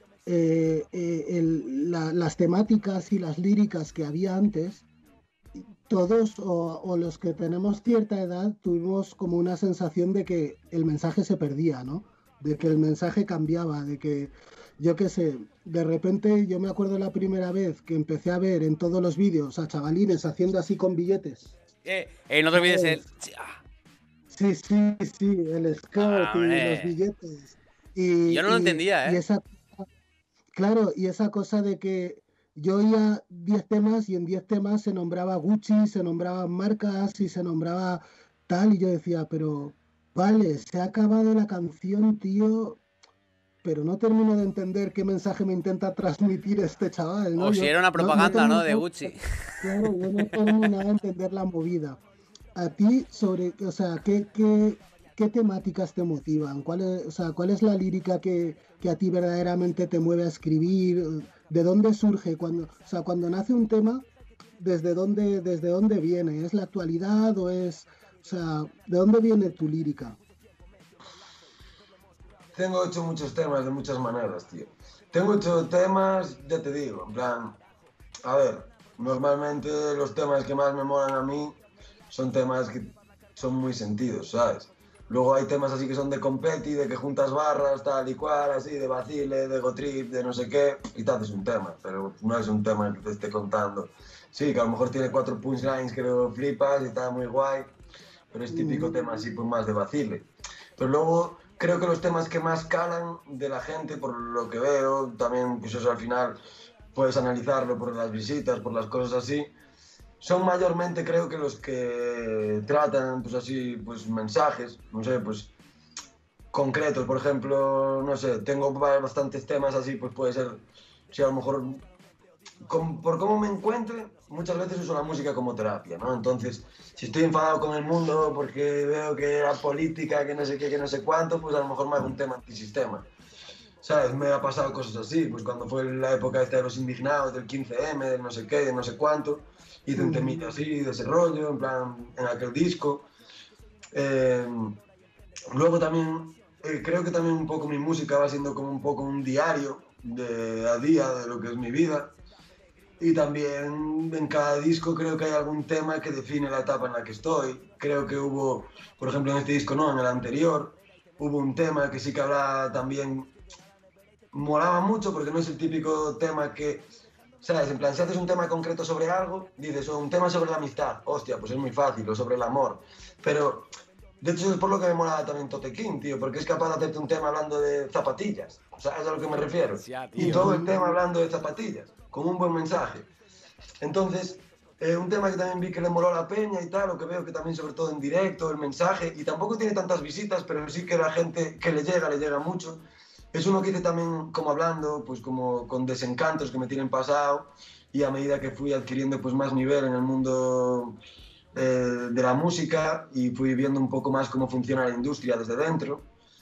las temáticas y las líricas que había antes, todos o los que tenemos cierta edad tuvimos como una sensación de que el mensaje se perdía, ¿no? De que el mensaje cambiaba, de que, yo qué sé, de repente yo me acuerdo la primera vez que empecé a ver en todos los vídeos a chavalines haciendo así con billetes. No te olvides el... Sí, el skirt y los Hombre. billetes. Yo no lo entendía, Y esa, claro, y esa cosa de que yo oía 10 temas y en 10 temas se nombraba Gucci, se nombraban marcas y se nombraba tal, y yo decía, pero vale, se ha acabado la canción, tío, pero no termino de entender qué mensaje me intenta transmitir este chaval, ¿no? O si Yo era una propaganda, ¿no? De Gucci. claro, yo no terminaba de entender la movida. A ti, o sea, ¿qué temáticas te motivan? ¿Cuál es la lírica que a ti verdaderamente te mueve a escribir? ¿De dónde surge? Cuando nace un tema, desde dónde viene? ¿Es la actualidad o es, o sea, de dónde viene tu lírica? Tengo hecho muchos temas de muchas maneras, tío. Tengo hecho temas, ya te digo, en plan, a ver, normalmente los temas que más me molan a mí son temas que son muy sentidos, ¿sabes? Luego hay temas así que son de competi, de que juntas barras, tal y cual, así, de vacile, de gotrip, de no sé qué, y te haces un tema, pero no es un tema que te esté contando. Sí, que a lo mejor tiene 4 punchlines que lo flipas y está muy guay, pero es típico tema así, pues más de vacile. Pero luego creo que los temas que más calan de la gente, por lo que veo, también, pues eso al final puedes analizarlo por las visitas, por las cosas así, son mayormente creo que los que tratan pues así pues mensajes, no sé, pues concretos, por ejemplo, no sé, tengo bastantes temas así, pues puede ser, si a lo mejor por cómo me encuentre, muchas veces uso la música como terapia, ¿no? Entonces, si estoy enfadado con el mundo porque veo que la política, que no sé qué, que no sé cuánto, pues a lo mejor me hago un tema antisistema. ¿Sabes? Me ha pasado cosas así, pues cuando fue la época esta de los indignados, del 15M, del no sé qué, de no sé cuánto, hice un temita así, de ese rollo, en plan, en aquel disco. Luego también, creo que también un poco mi música va siendo como un poco un diario de a día de lo que es mi vida. Y también en cada disco creo que hay algún tema que define la etapa en la que estoy. Creo que hubo, por ejemplo en este disco no, en el anterior, hubo un tema que sí que hablaba también, molaba mucho porque no es el típico tema que, ¿sabes? En plan, si haces un tema concreto sobre algo, dices, un tema sobre la amistad, hostia, pues es muy fácil, o sobre el amor. Pero, de hecho, es por lo que me molaba también Tote King, tío, porque es capaz de hacerte un tema hablando de zapatillas, ¿sabes a lo que me refiero? Ya, Y todo el tema hablando de zapatillas, con un buen mensaje. Entonces, un tema que también vi que le moló a la peña y tal, o que veo que también sobre todo en directo, el mensaje, y tampoco tiene tantas visitas, pero sí que la gente que le llega mucho. Es uno que hice también como hablando, pues como con desencantos que me tienen pasado, y a medida que fui adquiriendo pues más nivel en el mundo de la música y fui viendo un poco más cómo funciona la industria desde dentro,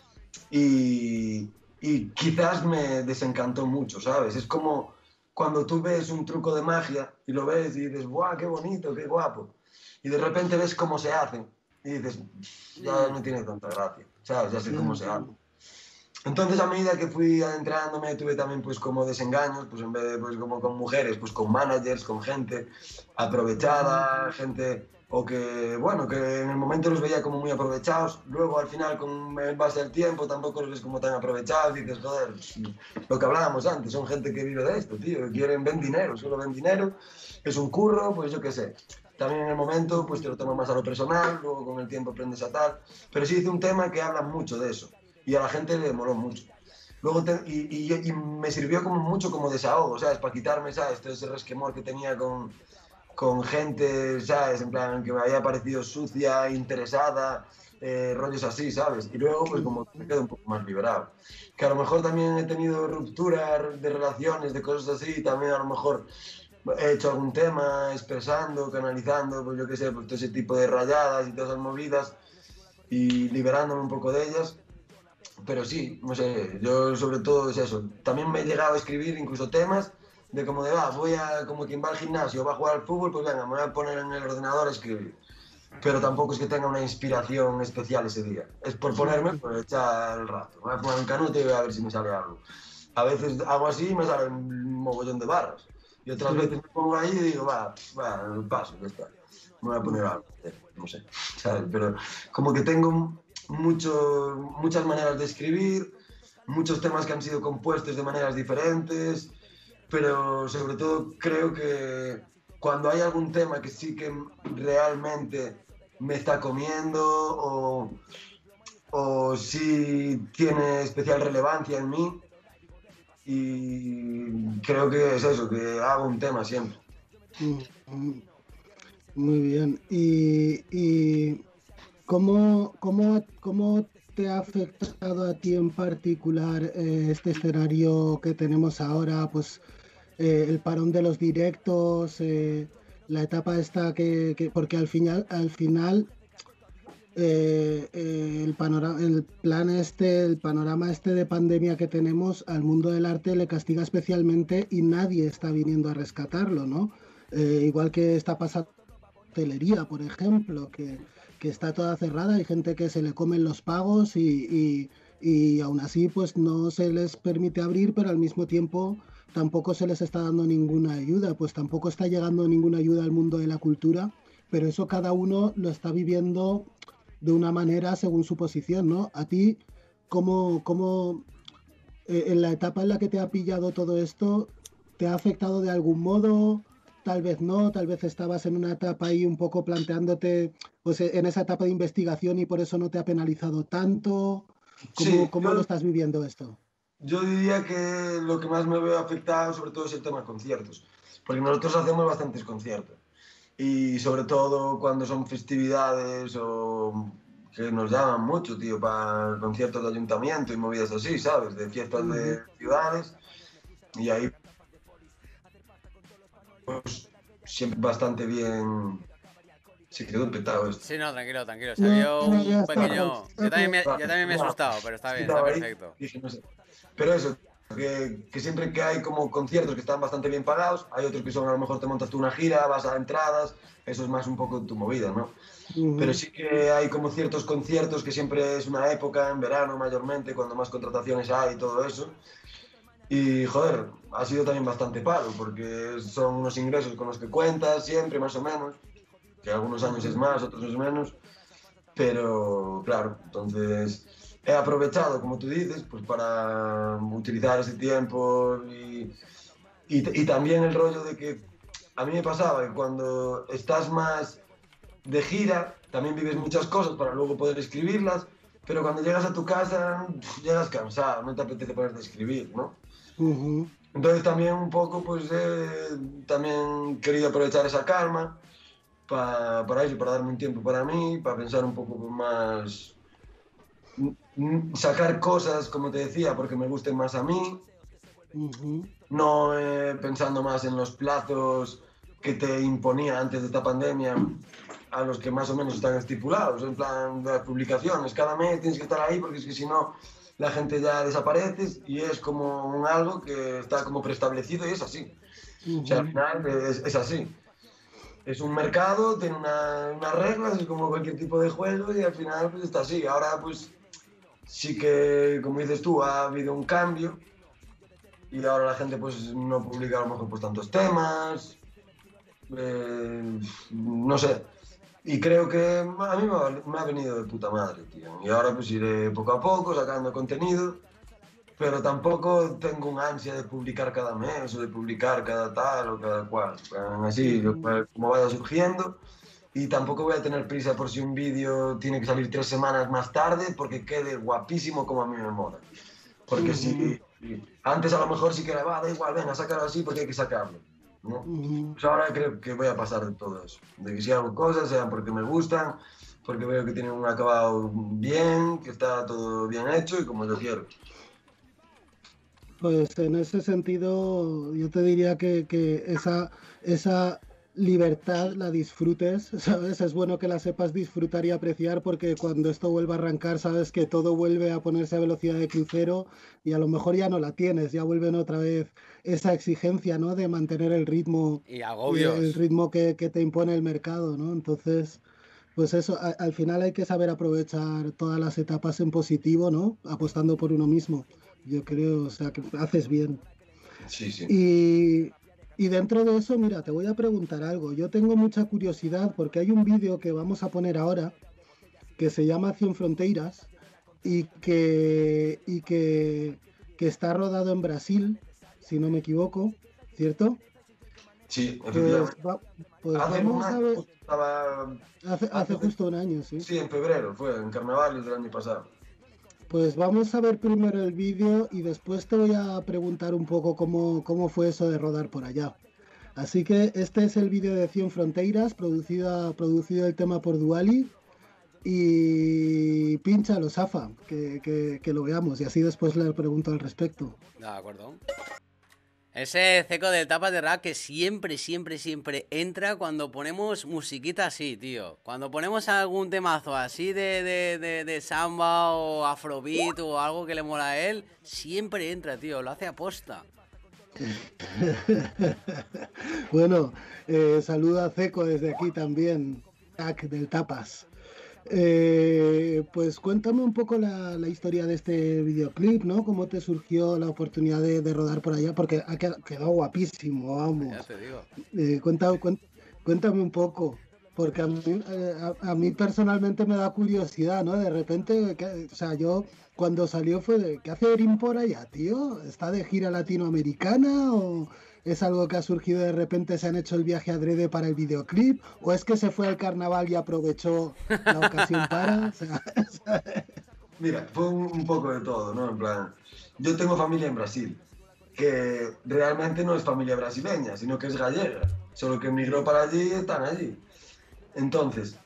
y quizás me desencantó mucho, ¿sabes? Es como cuando tú ves un truco de magia y lo ves y dices, ¡guau, qué bonito, qué guapo! Y de repente ves cómo se hace y dices, ya no tiene tanta gracia, ¿sabes? Ya sé cómo se hace. Entonces, a medida que fui adentrándome, tuve también pues como desengaños, pues en vez de pues como con mujeres, pues con managers, con gente aprovechada, gente o que, bueno, que en el momento los veía como muy aprovechados, luego al final con el paso del tiempo tampoco los ves como tan aprovechados y dices, joder, lo que hablábamos antes, son gente que vive de esto, tío, que ven dinero, solo ven dinero, es un curro, pues yo qué sé. También en el momento pues te lo tomas más a lo personal, luego con el tiempo aprendes a tal, pero sí hice un tema que habla mucho de eso y a la gente le moló mucho. Luego y me sirvió como mucho como desahogo, ¿sabes? Para quitarme, ¿sabes? Todo ese resquemor que tenía con gente, ¿sabes? En plan, que me había parecido sucia, interesada, rollos así, ¿sabes? Y luego, pues como me quedo un poco más liberado. Que a lo mejor también he tenido rupturas de relaciones, de cosas así, también a lo mejor he hecho algún tema expresando, canalizando, pues yo qué sé, pues todo ese tipo de rayadas y todas esas movidas y liberándome un poco de ellas. Pero sí, no sé, yo sobre todo es eso. También me he llegado a escribir incluso temas de como de, voy a, como quien va al gimnasio, va a jugar al fútbol, pues venga, me voy a poner en el ordenador a escribir. Pero tampoco es que tenga una inspiración especial ese día. Es por ponerme, por echar el rato. Me voy a poner un canute y voy a ver si me sale algo. A veces hago así y me sale un mogollón de barras. Y otras veces me pongo ahí y digo, paso, ya está. Me voy a poner algo, no sé, ¿sabes? Pero como que tengo muchas maneras de escribir, muchos temas que han sido compuestos de maneras diferentes, pero sobre todo creo que cuando hay algún tema que sí que realmente me está comiendo o sí tiene especial relevancia en mí, y creo que es eso, que hago un tema siempre. Muy bien. ¿Y cómo te ha afectado a ti en particular este escenario que tenemos ahora? Pues el parón de los directos, la etapa esta porque al final el panorama de pandemia que tenemos al mundo del arte le castiga especialmente y nadie está viniendo a rescatarlo, ¿no? Igual que está pasando hostelería, por ejemplo, que está toda cerrada, hay gente que se le comen los pagos y aún así pues no se les permite abrir, pero al mismo tiempo tampoco se les está dando ninguna ayuda, pues tampoco está llegando ninguna ayuda al mundo de la cultura, pero eso cada uno lo está viviendo de una manera según su posición, ¿no? A ti, ¿cómo en la etapa en la que te ha pillado todo esto, te ha afectado de algún modo? Tal vez no, tal vez estabas en una etapa ahí un poco planteándote, pues en esa etapa de investigación y por eso no te ha penalizado tanto. ¿Cómo lo estás viviendo esto? Yo diría que lo que más me veo afectado sobre todo es el tema de conciertos, porque nosotros hacemos bastantes conciertos y sobre todo cuando son festividades o que nos llaman mucho, tío, para conciertos de ayuntamiento y movidas así, ¿sabes? De fiestas de ciudades y ahí pues siempre bastante bien. Sí, quedó petado esto. Sí, no, tranquilo. Se vio un pequeño... Yo también me he asustado, pero está bien, está perfecto. Dije, no sé. Pero eso, que siempre que hay como conciertos que están bastante bien pagados, hay otros que son, a lo mejor te montas tú una gira, vas a entradas, eso es más un poco tu movida, ¿no? Pero sí que hay como ciertos conciertos que siempre es una época, en verano mayormente, cuando más contrataciones hay y todo eso. Y, joder, ha sido también bastante palo, porque son unos ingresos con los que cuentas siempre, más o menos, que algunos años es más, otros es menos, pero claro, entonces he aprovechado, como tú dices, pues para utilizar ese tiempo y también el rollo de que a mí me pasaba que cuando estás más de gira, también vives muchas cosas para luego poder escribirlas, pero cuando llegas a tu casa llegas cansado, no te apetece ponerte a escribir, ¿no? Entonces también un poco, pues también quería aprovechar esa calma para eso, para darme un tiempo para mí, para pensar un poco más, sacar cosas, como te decía, porque me gusten más a mí, no pensando más en los plazos que te imponía antes de esta pandemia, a los que más o menos están estipulados, en plan de las publicaciones, cada mes tienes que estar ahí porque es que si no la gente ya desaparece y es como algo que está como preestablecido y es así. O sea, al final es así. Es un mercado, tiene unas reglas, es como cualquier tipo de juego y al final pues está así. Ahora pues sí que, como dices tú, ha habido un cambio y ahora la gente pues no publica a lo mejor pues tantos temas, no sé. Y creo que a mí me ha venido de puta madre, tío. Y ahora pues iré poco a poco sacando contenido, pero tampoco tengo un ansia de publicar cada mes o de publicar cada tal o cada cual. Así, como vaya surgiendo. Y tampoco voy a tener prisa por si un vídeo tiene que salir 3 semanas más tarde porque quede guapísimo como a mí me mola. Porque si antes a lo mejor sí que era, da igual, venga, sácalo así porque hay que sacarlo, ¿no? Pues ahora creo que voy a pasar de todo eso. De que si hago cosas sean porque me gustan, porque veo que tienen un acabado bien, que está todo bien hecho y como yo quiero. Pues en ese sentido yo te diría que esa libertad la disfrutes, ¿sabes? Es bueno que la sepas disfrutar y apreciar porque cuando esto vuelva a arrancar sabes que todo vuelve a ponerse a velocidad de crucero y a lo mejor ya no la tienes, ya vuelven otra vez esa exigencia, ¿no? De mantener el ritmo y agobios. El ritmo que te impone el mercado, ¿no? Entonces, pues eso, al final hay que saber aprovechar todas las etapas en positivo, ¿no? Apostando por uno mismo. Yo creo, o sea, que haces bien. Sí, sí. Y dentro de eso, mira, te voy a preguntar algo. Yo tengo mucha curiosidad porque hay un vídeo que vamos a poner ahora que se llama 100 Fronteiras y que está rodado en Brasil, si no me equivoco, ¿cierto? Sí, efectivamente. Pues vamos a ver. Hace justo un año, sí. Sí, en febrero, fue en carnaval del año pasado. Pues vamos a ver primero el vídeo y después te voy a preguntar un poco cómo fue eso de rodar por allá. Así que este es el vídeo de 100 Fronteiras, producido el tema por Duali. Y pínchalo, Safa, que lo veamos y así después le pregunto al respecto. De acuerdo. Ese Ceco de tapas de rap que siempre entra cuando ponemos musiquita así, tío. Cuando ponemos algún temazo así de samba o afrobeat o algo que le mola a él, siempre entra, tío. Lo hace aposta. Bueno, saluda a Ceco desde aquí también, Tac del Tapas. Pues cuéntame un poco la historia de este videoclip, ¿no? ¿Cómo te surgió la oportunidad de rodar por allá? Porque ha quedado guapísimo, vamos. Ya te digo. Cuéntame un poco, porque a mí personalmente me da curiosidad, ¿no? De repente, o sea, yo cuando salió fue de, ¿qué hace Erin por allá, tío? ¿Está de gira latinoamericana o es algo que ha surgido de repente, se han hecho el viaje adrede para el videoclip? ¿O es que se fue al carnaval y aprovechó la ocasión para...? O sea, Mira, fue un poco de todo, ¿no? En plan, yo tengo familia en Brasil, que realmente no es familia brasileña, sino que es gallega, solo que emigró para allí y están allí. Entonces,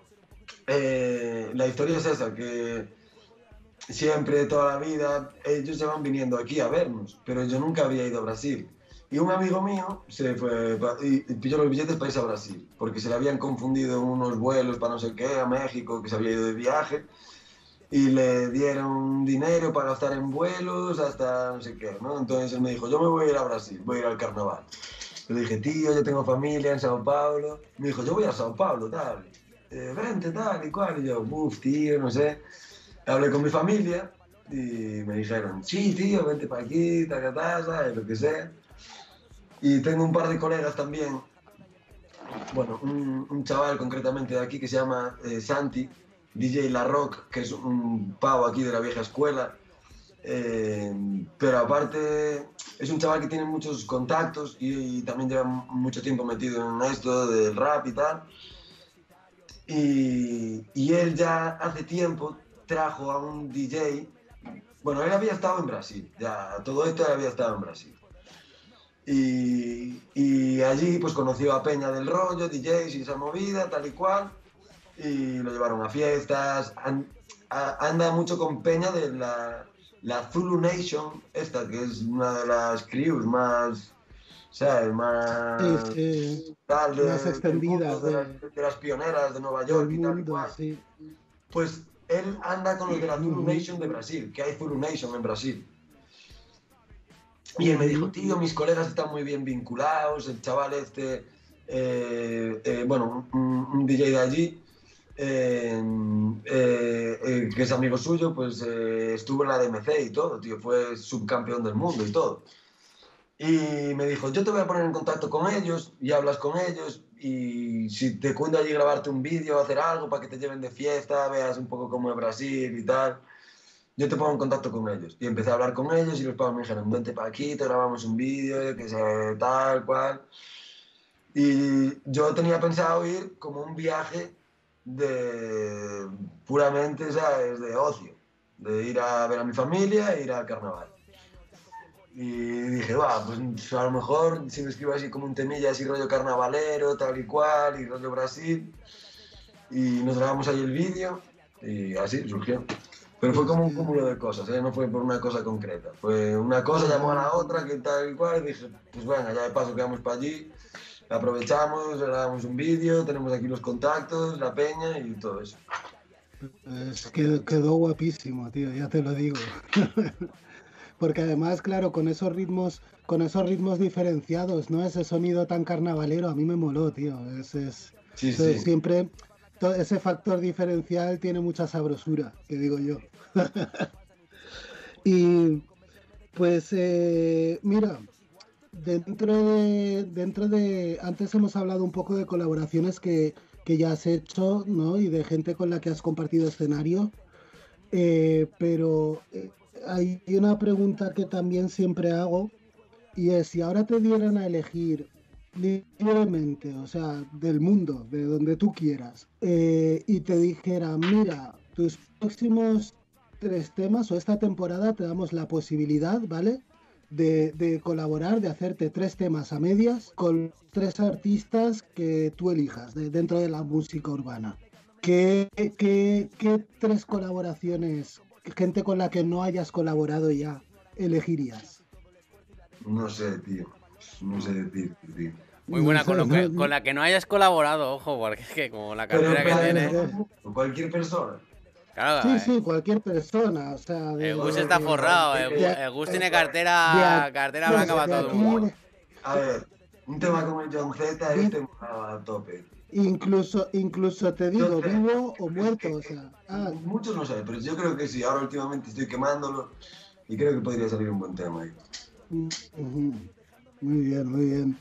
la historia es esa, que siempre, toda la vida, ellos se van viniendo aquí a vernos, pero yo nunca había ido a Brasil. Y un amigo mío se fue y pilló los billetes para irse a Brasil, porque se le habían confundido unos vuelos para no sé qué, a México, que se había ido de viaje, y le dieron dinero para gastar en vuelos hasta no sé qué, ¿no? Entonces él me dijo, yo me voy a ir a Brasil, voy a ir al carnaval. Le dije, tío, yo tengo familia en Sao Paulo. Me dijo, yo voy a Sao Paulo, tal. Vente, tal y cual. Y yo, tío, no sé. Hablé con mi familia y me dijeron, sí, tío, vente para aquí, tacataza, lo que sea. Y tengo un par de colegas también, bueno, un chaval concretamente de aquí que se llama Santi, DJ La Rock, que es un pavo aquí de la vieja escuela, pero aparte es un chaval que tiene muchos contactos y también lleva mucho tiempo metido en esto del rap y tal. Y él ya hace tiempo trajo a un DJ. Bueno, él había estado en Brasil, ya, todo esto él había estado en Brasil. Y allí pues conoció a Peña del rollo, DJs y esa movida, tal y cual, y lo llevaron a fiestas. Anda mucho con Peña de la Zulu Nation, esta que es una de las crews más, ¿sabes? Más, tal, más extendidas de las pioneras de Nueva York y tal y cual. Sí. Pues él anda con los de la Zulu Nation de Brasil, que hay Zulu Nation en Brasil. Y él me dijo, tío, mis colegas están muy bien vinculados, el chaval este, bueno, un DJ de allí, que es amigo suyo, pues estuvo en la DMC y todo, tío, fue subcampeón del mundo y todo. Y me dijo, yo te voy a poner en contacto con ellos y hablas con ellos y si te cuento allí grabarte un vídeo, hacer algo para que te lleven de fiesta, veas un poco cómo es Brasil y tal, yo te pongo en contacto con ellos. Y empecé a hablar con ellos y los pavos me dijeron, vente para aquí, te grabamos un vídeo, que sea tal, cual. Y yo tenía pensado ir como un viaje de puramente, ¿sabes?, de ocio, de ir a ver a mi familia e ir al carnaval. Y dije, va, pues a lo mejor si me escribo así como un temilla así rollo carnavalero, tal y cual, y rollo Brasil, y nos grabamos ahí el vídeo, y así surgió. Pero fue como un cúmulo de cosas, ¿eh? No fue por una cosa concreta. Fue una cosa llamó a la otra, que tal y cual, y dije, pues venga, ya de paso quedamos para allí, aprovechamos, grabamos un vídeo, tenemos aquí los contactos, la peña y todo eso. Quedó guapísimo, tío, ya te lo digo. Porque además, claro, con esos ritmos diferenciados, ¿no? Ese sonido tan carnavalero, a mí me moló, tío. Sí. Siempre, ese factor diferencial tiene mucha sabrosura, que digo yo. Y, pues, mira, dentro de... Antes hemos hablado un poco de colaboraciones que ya has hecho, ¿no? Y de gente con la que has compartido escenario. Pero... hay una pregunta que también siempre hago y es, si ahora te dieran a elegir libremente, o sea, del mundo, de donde tú quieras, y te dijera, mira, tus próximos 3 temas o esta temporada te damos la posibilidad, ¿vale?, de colaborar, de hacerte 3 temas a medias con 3 artistas que tú elijas dentro de la música urbana. ¿Qué 3 colaboraciones, gente con la que no hayas colaborado ya, elegirías? No sé, tío. No sé decir, tío. Muy buena, con la que no hayas colaborado, ojo, porque es que como la cartera que tiene... Cualquier persona. Claro, sí, cualquier persona, o sea... El Gus está forrado, el Gus tiene cartera blanca para todo el mundo. A ver, un tema como el John Z, este a tope. Incluso te digo, vivo o muerto, o sea... Muchos no sé, pero yo creo que sí, ahora últimamente estoy quemándolo y creo que podría salir un buen tema ahí. Muy bien.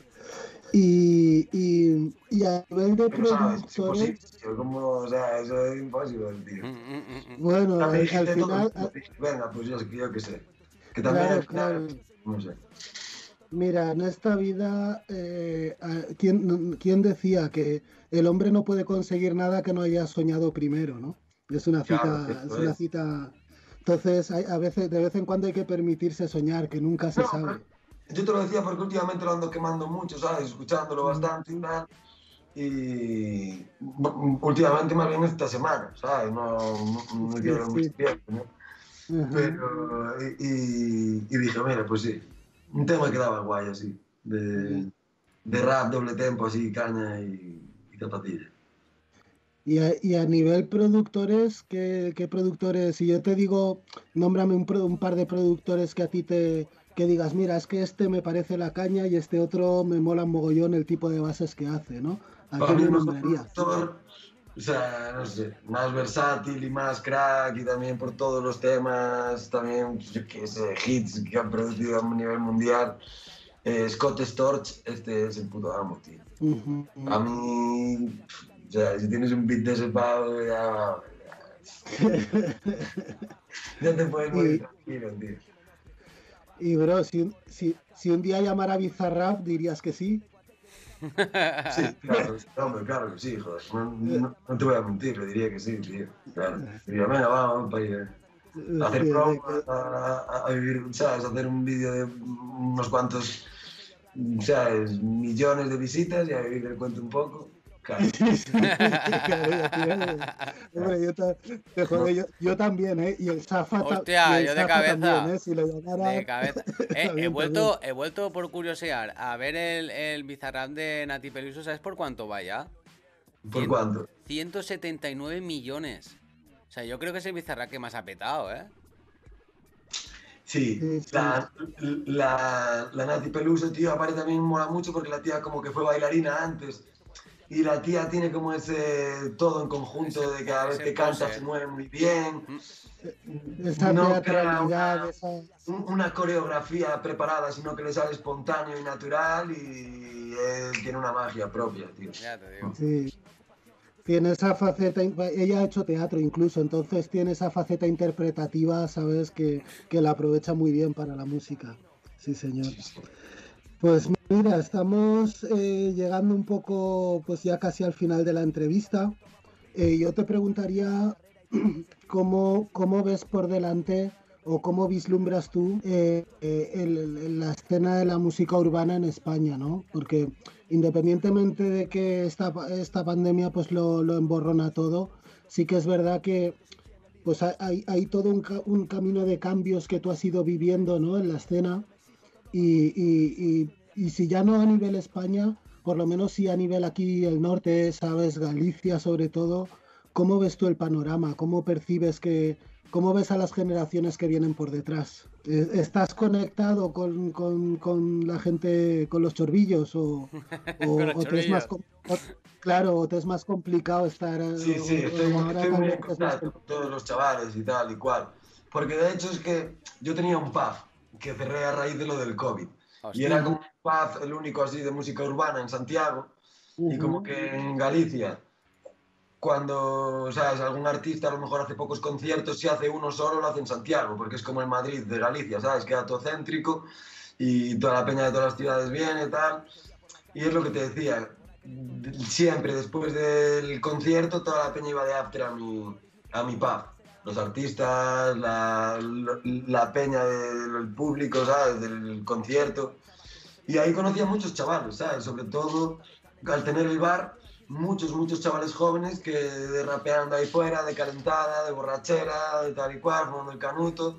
Y a nivel de productores... O sea, eso es imposible, tío. Bueno, al final... Venga, pues yo qué sé. Que también claro. No sé. Mira, en esta vida, ¿quién decía que el hombre no puede conseguir nada que no haya soñado primero, ¿no? Es una cita, claro, una cita. Entonces, a veces, de vez en cuando hay que permitirse soñar, que nunca se sabe. Yo te lo decía porque últimamente lo ando quemando mucho, ¿sabes? Escuchándolo bastante y tal. Y últimamente más bien esta semana, ¿sabes? No quiero mucho tiempo, ¿no? Pero, y dije, mira, pues sí. Un tema que daba guay así, de rap, doble tempo, así, caña y zapatilla. Y a nivel productores, ¿qué productores? Si yo te digo, nómbrame un par de productores que a ti que digas, mira, es que este me parece la caña y este otro me mola un mogollón el tipo de bases que hace, ¿no? ¿A qué me nombrarías? O sea, no sé, más versátil y más crack y también por todos los temas, también, yo qué sé, hits que han producido a nivel mundial. Scott Storch, este es el puto amo, tío. A mí, o sea, si tienes un beat de ese pavo, ya te puedes morir tranquilo, tío. Y bro, si un día llamara Bizarrap, ¿dirías que sí? Sí, claro, hombre, claro que sí, joder. No te voy a mentir, le diría que sí, tío. Claro. Diría, venga, vamos para ir a hacer promo, a vivir, ¿sabes? A hacer un vídeo de unos cuantos, ¿sabes? Millones de visitas y a vivir del cuento un poco. Claro. Hombre, yo también, ¿eh? Y el Safa, Hostia, yo de cabeza. También, ¿eh? Si lo llamara... De cabeza. He vuelto por curiosear a ver el Bizarrap de Nati Peluso. ¿Sabes por cuánto va ya? ¿Por cuánto? 179 millones. O sea, yo creo que es el Bizarrap que más ha petado, ¿eh? Sí, la Nati Peluso, tío, aparte también mola mucho porque la tía como que fue bailarina antes. Y la tía tiene como ese todo en conjunto de que a veces que canta se mueve muy bien. No crea una coreografía preparada, sino que le sale espontáneo y natural y tiene una magia propia, tío. Ya te digo. Sí. Tiene esa faceta, ella ha hecho teatro incluso, entonces tiene esa faceta interpretativa, ¿sabes? Que la aprovecha muy bien para la música. Sí, señor. Pues mira, estamos llegando un poco, pues ya casi al final de la entrevista. Yo te preguntaría cómo ves por delante o cómo vislumbras tú la escena de la música urbana en España, ¿no? Porque independientemente de que esta pandemia pues lo emborrona todo, sí que es verdad que pues hay todo un camino de cambios que tú has ido viviendo, ¿no? En la escena. Y si ya no a nivel España, por lo menos sí a nivel aquí el norte, ¿sabes? Galicia sobre todo. ¿Cómo ves tú el panorama? ¿Cómo percibes cómo ves a las generaciones que vienen por detrás? ¿Estás conectado con la gente, con los chorbillos? ¿O te es más claro, o te es más complicado estar... Sí, estoy muy en contacto con todos los chavales y tal y cual. Porque de hecho es que yo tenía un pub que cerré a raíz de lo del COVID. Hostia. Y era como un pub, el único así de música urbana en Santiago. Y como que en Galicia, cuando, ¿sabes? Algún artista a lo mejor hace pocos conciertos, si hace uno solo lo hace en Santiago, porque es como el Madrid de Galicia, ¿sabes? Queda todo céntrico y toda la peña de todas las ciudades viene y tal. Y es lo que te decía, siempre después del concierto toda la peña iba de after a mi pub. Los artistas, la peña del público, ¿sabes? Del concierto. Y ahí conocí a muchos chavales, ¿sabes? Sobre todo al tener el bar, muchos chavales jóvenes que rapeaban de ahí fuera, de calentada, de borrachera, de tal y cual, fumando el canuto.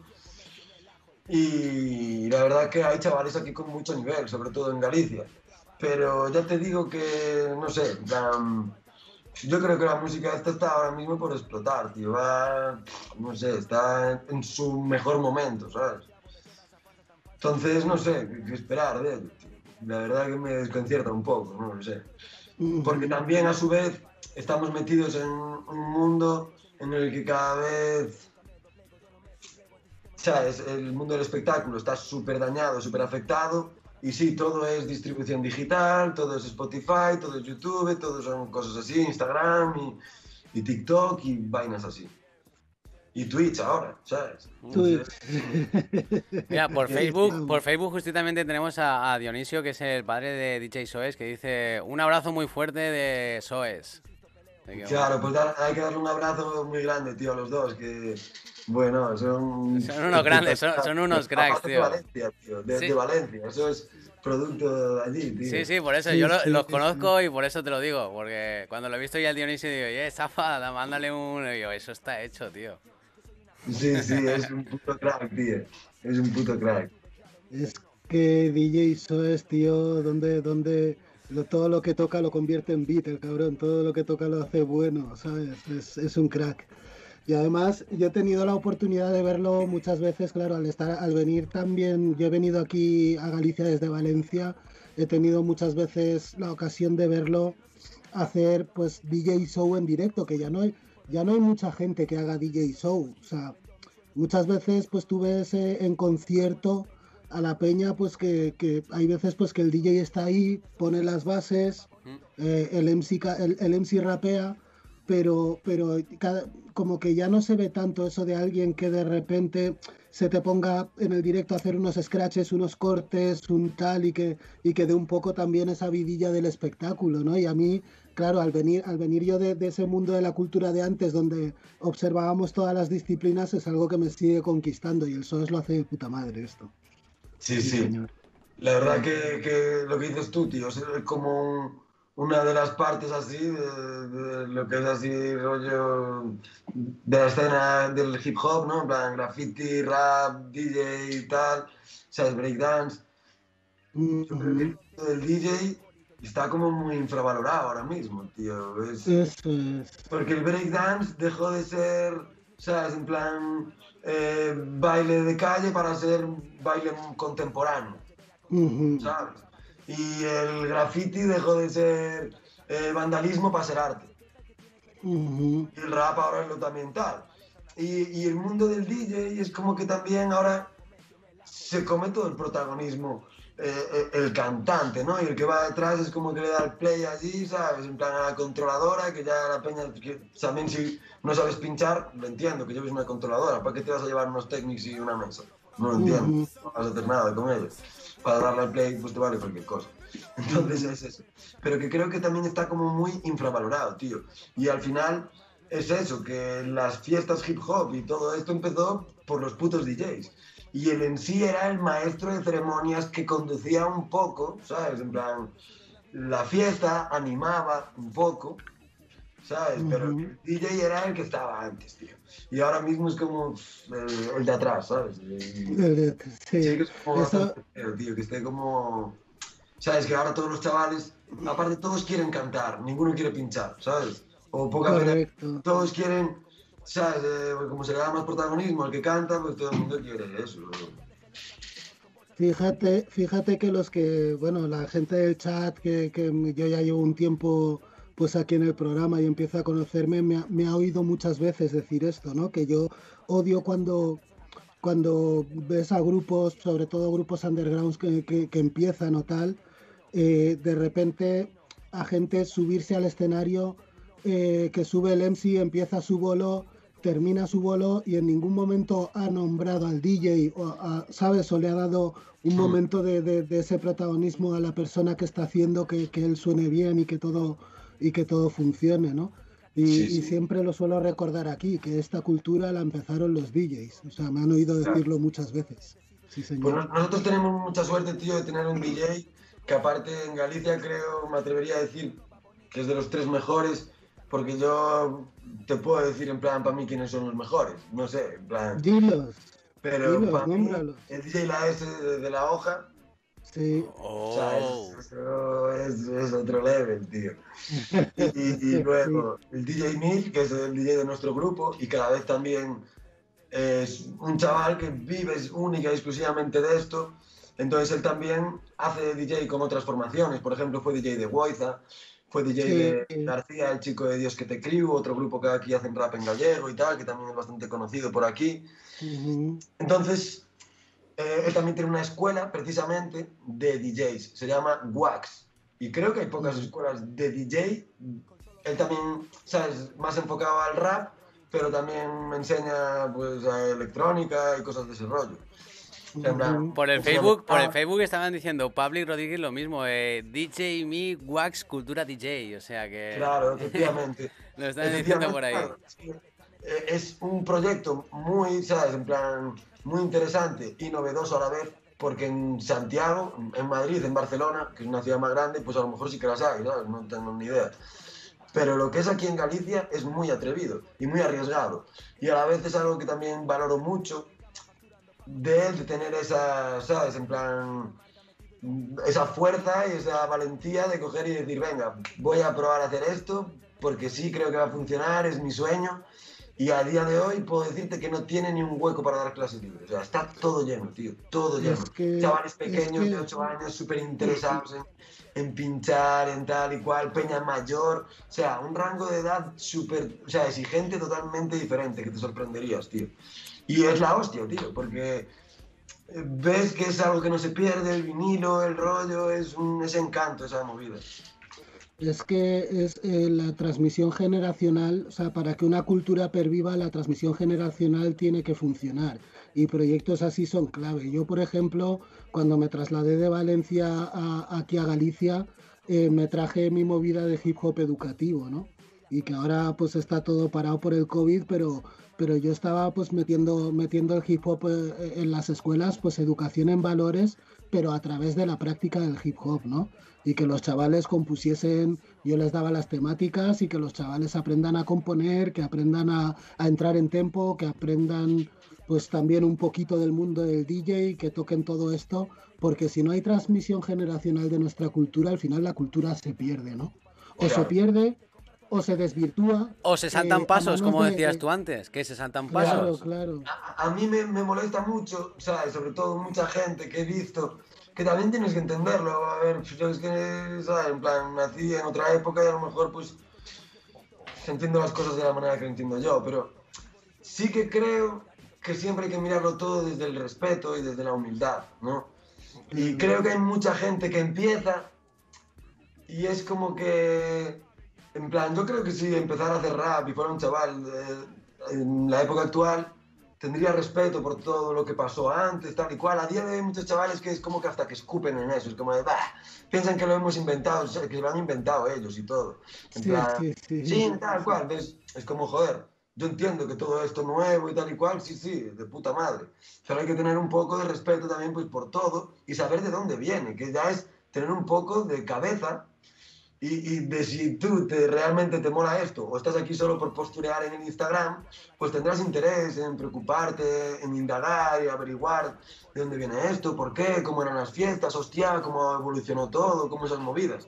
Y la verdad que hay chavales aquí con mucho nivel, sobre todo en Galicia. Pero ya te digo que, no sé, yo creo que la música esta está ahora mismo por explotar, tío. No sé, está en su mejor momento, ¿sabes? Entonces, no sé, qué esperar de él, tío. La verdad que me desconcierta un poco, no lo sé. Porque también, a su vez, estamos metidos en un mundo en el que cada vez, ¿sabes? El mundo del espectáculo está súper dañado, súper afectado. Y sí, todo es distribución digital, todo es Spotify, todo es YouTube, todo son cosas así, Instagram y TikTok y vainas así. Y Twitch ahora, ¿sabes? Twitch. Mira, por Facebook justamente tenemos a Dionisio, que es el padre de DJ Soes, que dice un abrazo muy fuerte de Soes. Claro, pues hay que darle un abrazo muy grande, tío, a los dos, que, bueno, son unos grandes, son unos cracks, tío. De Valencia, tío, de Valencia, eso es producto de allí, tío. Sí, por eso, yo los conozco y por eso te lo digo, porque cuando lo he visto ya el Dionisio digo, Zafa, mándale un... Y yo, eso está hecho, tío. Sí, es un puto crack, tío, es un puto crack. Es que DJ Soes, tío, todo lo que toca lo convierte en beat, el cabrón, todo lo que toca lo hace bueno, ¿sabes? Es un crack. Y además yo he tenido la oportunidad de verlo muchas veces, claro, al venir también, yo he venido aquí a Galicia desde Valencia, he tenido muchas veces la ocasión de verlo hacer pues DJ show en directo, que ya no hay mucha gente que haga DJ show, o sea, muchas veces pues tú ves en concierto a la peña pues que hay veces pues que el DJ está ahí, pone las bases, el MC rapea, como que ya no se ve tanto eso de alguien que de repente se te ponga en el directo a hacer unos scratches, unos cortes, un tal, y que dé un poco también esa vidilla del espectáculo, ¿no? Y a mí, claro, al venir yo de ese mundo de la cultura de antes, donde observábamos todas las disciplinas, es algo que me sigue conquistando, y el SOS lo hace de puta madre esto. Sí, sí. Señor. La verdad que lo que dices tú, tío, es como una de las partes así de lo que es así rollo de la escena del hip hop, ¿no? En plan graffiti, rap, DJ y tal, ¿sabes? Breakdance. Yo creo que el DJ está como muy infravalorado ahora mismo, tío. Eso es. Porque el breakdance dejó de ser, ¿sabes? En plan baile de calle para ser baile contemporáneo, ¿sabes? Y el graffiti dejó de ser vandalismo para ser arte. Y el rap ahora es lo también tal. Y el mundo del DJ es como que también ahora se come todo el protagonismo el cantante, ¿no? Y el que va detrás es como que le da el play allí, ¿sabes? En plan a la controladora, que ya la peña, que también si no sabes pinchar, lo entiendo, que lleves una controladora, ¿para qué te vas a llevar unos técnicos y una mesa? No lo entiendo, no vas a hacer nada con ellos. Para darle al play, pues te vale cualquier cosa. Entonces es eso. Pero que creo que también está como muy infravalorado, tío. Y al final es eso, que las fiestas hip hop y todo esto empezó por los putos DJs. Y él en sí era el maestro de ceremonias que conducía un poco, ¿sabes? En plan, la fiesta animaba un poco, ¿sabes? Pero el DJ era el que estaba antes, tío. Y ahora mismo es como el de atrás, ¿sabes? Sí, que es como bastante feo, tío, que esté como... ¿Sabes? Que ahora todos los chavales, aparte todos quieren cantar, ninguno quiere pinchar, ¿sabes? O poca gente, todos quieren... ¿Sabes? Como se le da más protagonismo al que canta, pues todo el mundo quiere eso. Fíjate que los que, bueno, la gente del chat, que yo ya llevo un tiempo pues aquí en el programa y empieza a conocerme, me ha oído muchas veces decir esto, ¿no? Que yo odio cuando ves a grupos, sobre todo grupos undergrounds que empiezan o tal, de repente a gente subirse al escenario, que sube el MC, empieza su bolo, termina su bolo y en ningún momento ha nombrado al DJ, ¿sabes? O le ha dado un momento de ese protagonismo a la persona que está haciendo que él suene bien y que todo funcione, ¿no? Y siempre lo suelo recordar aquí, que esta cultura la empezaron los DJs. O sea, me han oído decirlo muchas veces. Sí, señor. Pues nosotros tenemos mucha suerte, tío, de tener un DJ que aparte en Galicia creo, me atrevería a decir que es de los 3 mejores, porque yo te puedo decir en plan para mí quiénes son los mejores, no sé, en plan... Dilos, para mí, nómbralos. el DJ La S de La Hoja, sí. O sea, es otro level, tío. Y luego el DJ Mil, que es el DJ de nuestro grupo, y cada vez también es un chaval que vive única y exclusivamente de esto. Entonces él también hace DJ con otras formaciones. Por ejemplo, fue DJ de Woiza, fue DJ de García, el chico de Dios que te Crew, otro grupo que aquí hacen rap en gallego y tal, que también es bastante conocido por aquí. Entonces... él también tiene una escuela, precisamente, de DJs. Se llama Wax. Y creo que hay pocas escuelas de DJ. Él también, ¿sabes? Más enfocado al rap, pero también me enseña, pues, a electrónica y cosas de ese rollo. O sea, por el Facebook estaban diciendo Pablo Rodríguez lo mismo, DJ Me Wax Cultura DJ, o sea que... Claro, efectivamente. Lo están diciendo por ahí. Claro, es un proyecto muy, ¿sabes? En plan... muy interesante y novedoso a la vez, porque en Santiago, en Madrid, en Barcelona, que es una ciudad más grande, pues a lo mejor sí que las hay, ¿sabes? No tengo ni idea. Pero lo que es aquí en Galicia es muy atrevido y muy arriesgado. Y a la vez es algo que también valoro mucho de él, de tener esa, ¿sabes? En plan, esa fuerza y esa valentía de coger y decir, venga, voy a probar a hacer esto, porque sí creo que va a funcionar, es mi sueño. Y a día de hoy puedo decirte que no tiene ni un hueco para dar clases libres. O sea, está todo lleno, tío, todo lleno. Chavales pequeños de 8 años súper interesados en pinchar, en tal y cual, peña mayor. O sea, un rango de edad súper, o sea, exigente, totalmente diferente, que te sorprenderías, tío. Y es la hostia, tío, porque ves que es algo que no se pierde, el vinilo, el rollo, es encanto, esa movida. Es que es la transmisión generacional, o sea, para que una cultura perviva, la transmisión generacional tiene que funcionar. Y proyectos así son clave. Yo, por ejemplo, cuando me trasladé de Valencia aquí a Galicia, me traje mi movida de hip hop educativo, ¿no? Y que ahora pues está todo parado por el COVID, pero yo estaba pues metiendo el hip hop en las escuelas, pues educación en valores, pero a través de la práctica del hip hop, ¿no? Y que los chavales compusiesen, yo les daba las temáticas y que los chavales aprendan a componer, que aprendan a entrar en tempo, que aprendan pues también un poquito del mundo del DJ, que toquen todo esto, porque si no hay transmisión generacional de nuestra cultura, al final la cultura se pierde, ¿no? O se pierde o se desvirtúa. O se saltan a pasos, manos como de- decías tú antes, que se saltan Claro, pasos. claro. A mí me molesta mucho, ¿sabes? Sobre todo mucha gente que he visto, que también tienes que entenderlo. A ver, yo es que, ¿sabes? En plan, nací en otra época y a lo mejor, pues, entiendo las cosas de la manera que lo entiendo yo, pero sí que creo que siempre hay que mirarlo todo desde el respeto y desde la humildad, ¿no? Y creo que hay mucha gente que empieza y es como que, en plan, yo creo que si empezara a hacer rap y fuera un chaval en la época actual, tendría respeto por todo lo que pasó antes, tal y cual. A día de hoy hay muchos chavales que es como que hasta que escupen en eso, es como de, bah, piensan que lo hemos inventado, o sea, que lo han inventado ellos y todo. En Sí, plan, sí, sí. sí, tal cual, ¿ves? Es como, joder, yo entiendo que todo esto nuevo y tal y cual, sí, sí, de puta madre. Pero hay que tener un poco de respeto también pues por todo y saber de dónde viene, que ya es tener un poco de cabeza y de si tú realmente te mola esto o estás aquí solo por posturear en el Instagram, pues tendrás interés en preocuparte, en indagar y averiguar de dónde viene esto, por qué, cómo eran las fiestas, hostia, cómo evolucionó todo, cómo esas movidas.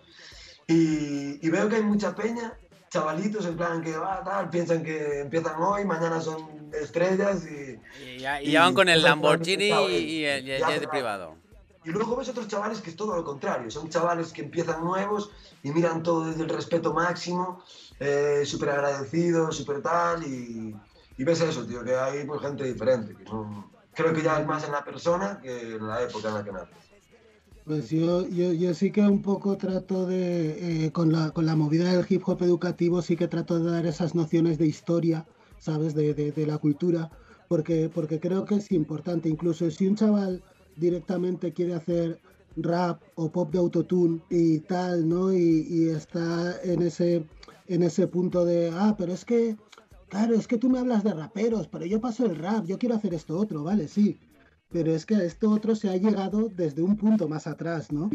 Y veo que hay mucha peña, chavalitos en plan que tal, piensan que empiezan hoy, mañana son estrellas Y ya van con el dejan Lamborghini totalmente y el ya, jet pero- privado. y luego ves otros chavales que es todo lo contrario, son chavales que empiezan nuevos y miran todo desde el respeto máximo, súper agradecidos, súper tal, y ves eso, tío, que hay pues, gente diferente, que no, creo que ya es más en la persona que en la época en la que naces. Pues yo sí que un poco trato de, con la movida del hip hop educativo, sí que trato de dar esas nociones de historia, ¿sabes? De la cultura, porque creo que es importante. Incluso si un chaval directamente quiere hacer rap o pop de autotune y tal, ¿no? Y está en ese punto de, pero es que, claro, es que tú me hablas de raperos, pero yo paso el rap, yo quiero hacer esto otro, ¿vale? Sí. Pero es que a esto otro se ha llegado desde un punto más atrás, ¿no?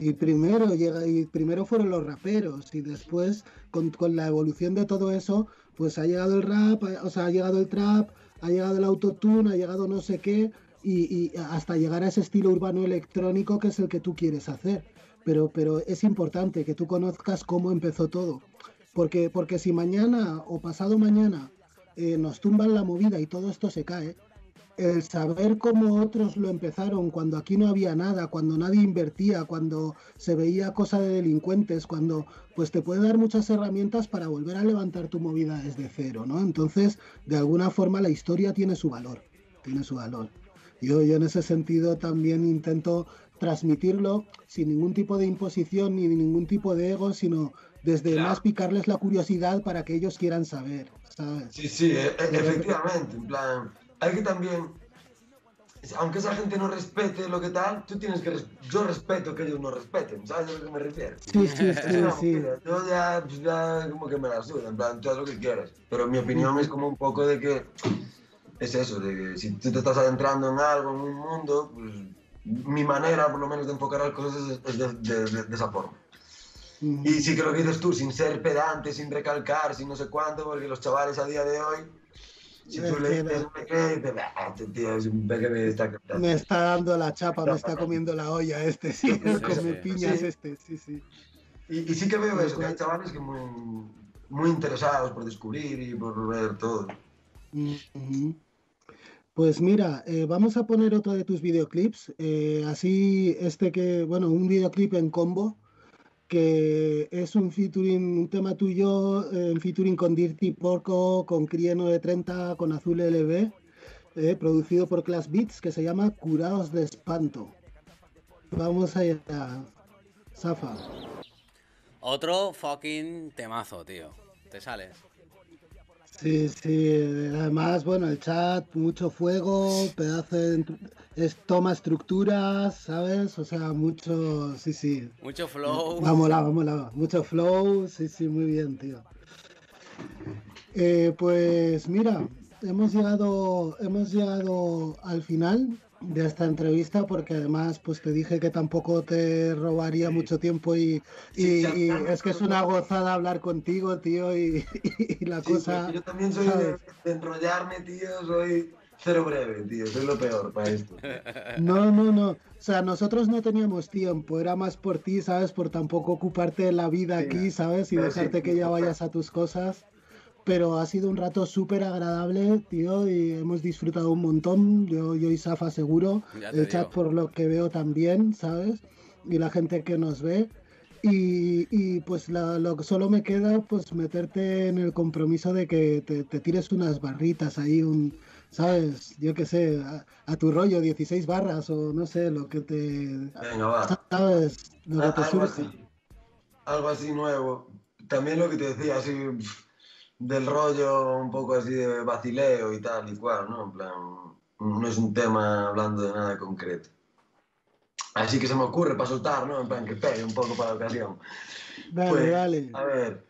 Y primero fueron los raperos y después con la evolución de todo eso, pues ha llegado el rap, o sea, ha llegado el trap, ha llegado el autotune, ha llegado no sé qué, y hasta llegar a ese estilo urbano electrónico que es el que tú quieres hacer. Pero es importante que tú conozcas cómo empezó todo. Porque si mañana o pasado mañana nos tumban la movida y todo esto se cae, el saber cómo otros lo empezaron, cuando aquí no había nada, cuando nadie invertía, cuando se veía cosa de delincuentes, cuando pues te puede dar muchas herramientas para volver a levantar tu movida desde cero, ¿no? Entonces, de alguna forma la historia tiene su valor, tiene su valor. Yo en ese sentido también intento transmitirlo sin ningún tipo de imposición ni ningún tipo de ego, sino desde Claro. más picarles la curiosidad para que ellos quieran saber, ¿sabes? Sí, sí, efectivamente, en plan, hay que también, aunque esa gente no respete lo que tal, tú tienes que, yo respeto que ellos no respeten, ¿sabes a lo que me refiero? Sí, sí, Es sí, una sí. movida, yo ya, pues ya como que me la suda, en plan, tú haz lo que quieras, pero mi opinión es como un poco de que, es eso, de que si tú te estás adentrando en algo, en un mundo, pues mi manera por lo menos de enfocar las cosas es de esa forma. Ujú. Y sí que lo que dices tú, sin ser pedante, sin recalcar, sin no sé cuánto, porque los chavales a día de hoy, si tú le dices un pequeño, dices, este tío es un pequeño que está cantando. Me está dando la chapa, me está comiendo la olla este, sí, Sí, come sí, piñas sí. este, sí, sí. Y sí que veo Tal eso, que hay cual. chavales que muy interesados por descubrir y por ver todo. Ujú. Pues mira, vamos a poner otro de tus videoclips, así un videoclip en combo, que es un featuring, un tema tuyo, en featuring con Dirty Porco, con Crie 930, con Azul LB, producido por Class Beats, que se llama Curaos de Espanto. Vamos allá, Safa. Otro fucking temazo, tío. Te sales. Sí, sí, además, bueno, el chat, mucho fuego, pedazo de toma estructuras, ¿sabes? O sea, mucho, sí, sí. Mucho flow. Vámonos, mucho flow, sí, sí, muy bien, tío. Pues mira, hemos llegado al final de esta entrevista porque además pues te dije que tampoco te robaría mucho tiempo y es que es una gozada hablar contigo, tío, y la cosa... Yo también soy de enrollarme, tío, soy cero breve, tío, soy lo peor para esto. No, o sea, nosotros no teníamos tiempo, era más por ti, ¿sabes? Por tampoco ocuparte de la vida aquí, ¿sabes? Y dejarte que ya vayas a tus cosas. Pero ha sido un rato súper agradable, tío, y hemos disfrutado un montón. Yo y Safa seguro, el chat por lo que veo también, ¿sabes? Y la gente que nos ve. Y pues lo que solo me queda, pues meterte en el compromiso de que te tires unas barritas ahí, ¿sabes? Yo qué sé, a tu rollo, 16 barras o no sé, lo que te... Venga, va. ¿Sabes? Lo que te surja. Algo así nuevo. También lo que te decía, así... del rollo un poco así de vacileo y tal y cual, ¿no? En plan, no es un tema hablando de nada concreto. Así que se me ocurre para soltar, ¿no? En plan, que pegue un poco para la ocasión. Dale, pues, dale. A ver,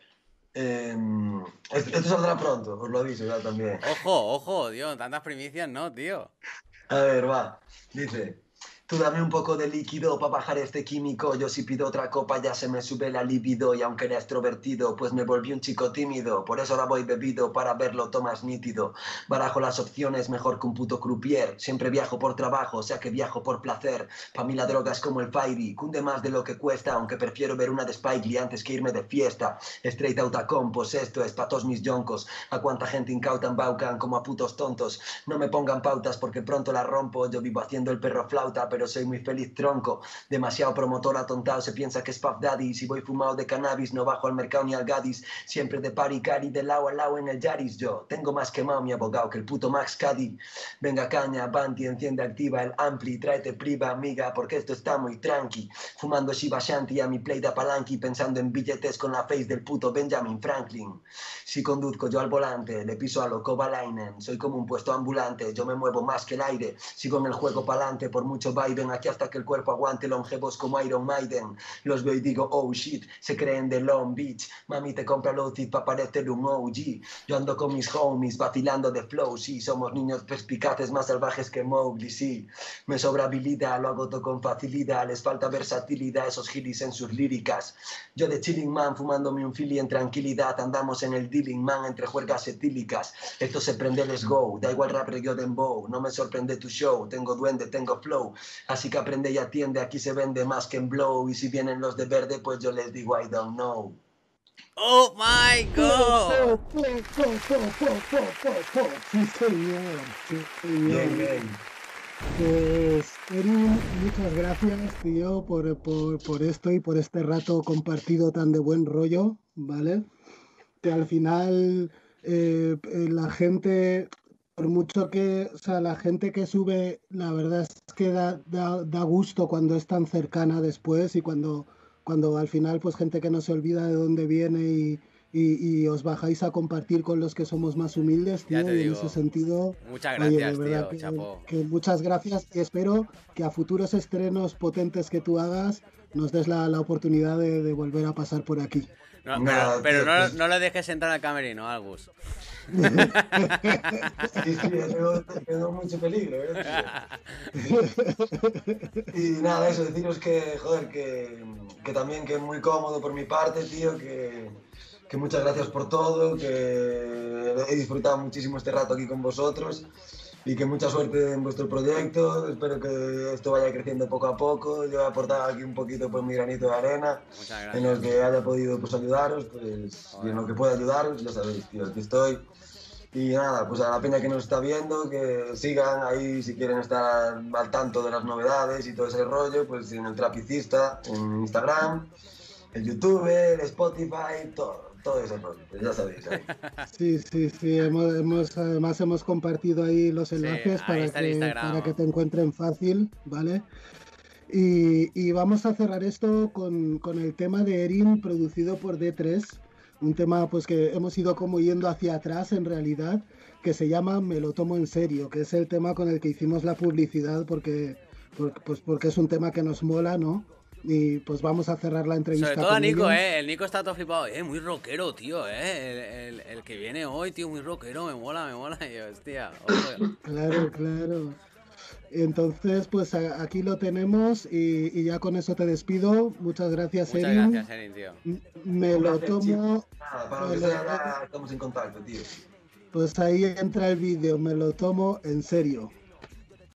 esto saldrá pronto, os lo aviso ya también. Ojo, tío, tantas primicias no, tío. A ver, va, dice... Tú dame un poco de líquido para bajar este químico. Yo si pido otra copa ya se me sube la libido. Y aunque era extrovertido, pues me volví un chico tímido. Por eso ahora voy bebido para verlo todo más nítido. Barajo las opciones mejor que un puto croupier. Siempre viajo por trabajo, o sea que viajo por placer. Pa' mí la droga es como el Fairy, cunde más de lo que cuesta. Aunque prefiero ver una de Spike Lee antes que irme de fiesta. Straight Outta Compos, esto es pa' todos mis yoncos. A cuánta gente incauta embaucan como a putos tontos. No me pongan pautas porque pronto la rompo. Yo vivo haciendo el perro flauta, pero soy muy feliz tronco. Demasiado promotor atontado, se piensa que es Puff Daddy. Si voy fumado de cannabis, no bajo al mercado ni al Gadis. Siempre de pari cari, de lado a lado en el Yaris. Yo tengo más quemado mi abogado que el puto Max Caddy. Venga caña, Banti, enciende activa el ampli. Tráete priva, amiga, porque esto está muy tranqui. Fumando Shiba Shanti a mi play de palanqui, pensando en billetes con la face del puto Benjamin Franklin. Si conduzco yo al volante, le piso a lo Kovalainen. Soy como un puesto ambulante, yo me muevo más que el aire. Sigo en el juego pa'lante, por mucho Biden, aquí hasta que el cuerpo aguante, longevos como Iron Maiden. Los veo y digo, oh shit, se creen de Long Beach. Mami te compra el outfit pa' parecer un OG. Yo ando con mis homies, vacilando de flow, sí. Somos niños perspicaces, más salvajes que Mowgli, sí. Me sobra habilidad, lo hago todo con facilidad. Les falta versatilidad, esos gilis en sus líricas. Yo de chilling man, fumándome un fili en tranquilidad. Andamos en el dealing man, entre juergas etílicas. Esto se prende, let's go. Da igual rap, yo dembow. No me sorprende tu show, tengo duende, tengo flow. Así que aprende y atiende, aquí se vende más que en blow. Y si vienen los de verde, pues yo les digo I don't know. ¡Oh my God! Sí, señor. Bien, bien. Pues, Erin, muchas gracias, tío, por esto y por este rato compartido tan de buen rollo, ¿vale? Que al final la gente, por mucho que, o sea, la gente que sube, la verdad es que da gusto cuando es tan cercana después y cuando al final, pues gente que no se olvida de dónde viene y os bajáis a compartir con los que somos más humildes, tío, y en ese sentido, muchas gracias, oye, de verdad, tío, chapo. que muchas gracias y espero que a futuros estrenos potentes que tú hagas nos des la oportunidad de volver a pasar por aquí. No, pero no le dejes entrar al camerino, Algus. Sí, tengo mucho peligro, tío. Y nada, eso, deciros que, joder, que también que es muy cómodo por mi parte, tío, que muchas gracias por todo, que he disfrutado muchísimo este rato aquí con vosotros y que mucha suerte en vuestro proyecto. Espero que esto vaya creciendo poco a poco. Yo he aportado aquí un poquito pues mi granito de arena en lo que haya podido pues ayudaros, pues, y en lo que pueda ayudaros, ya sabéis, tío, aquí estoy. Y nada, pues a la peña que nos está viendo, que sigan ahí si quieren estar al tanto de las novedades y todo ese rollo, pues en el Trapicista, en Instagram, el YouTube, el Spotify, todo ese rollo, pues ya sabéis ahí. Sí, además hemos compartido ahí los enlaces para que te encuentren fácil, ¿vale? Y vamos a cerrar esto con el tema de Erin producido por D3, un tema pues que hemos ido como yendo hacia atrás en realidad, que se llama Me lo tomo en serio, que es el tema con el que hicimos la publicidad porque es un tema que nos mola, ¿no? Y pues vamos a cerrar la entrevista. Sobre todo a con Nico, ella. el Nico está todo flipado, muy rockero, tío, el que viene hoy, tío, muy rockero, me mola, y yo, hostia, ojo. Claro. Entonces, pues aquí lo tenemos y ya con eso te despido. Muchas gracias, Muchas Erin. gracias, Erin, tío. Me lo tomo. Nada, para lo que sea, estamos en contacto, tío. Pues ahí entra el vídeo, me lo tomo en serio.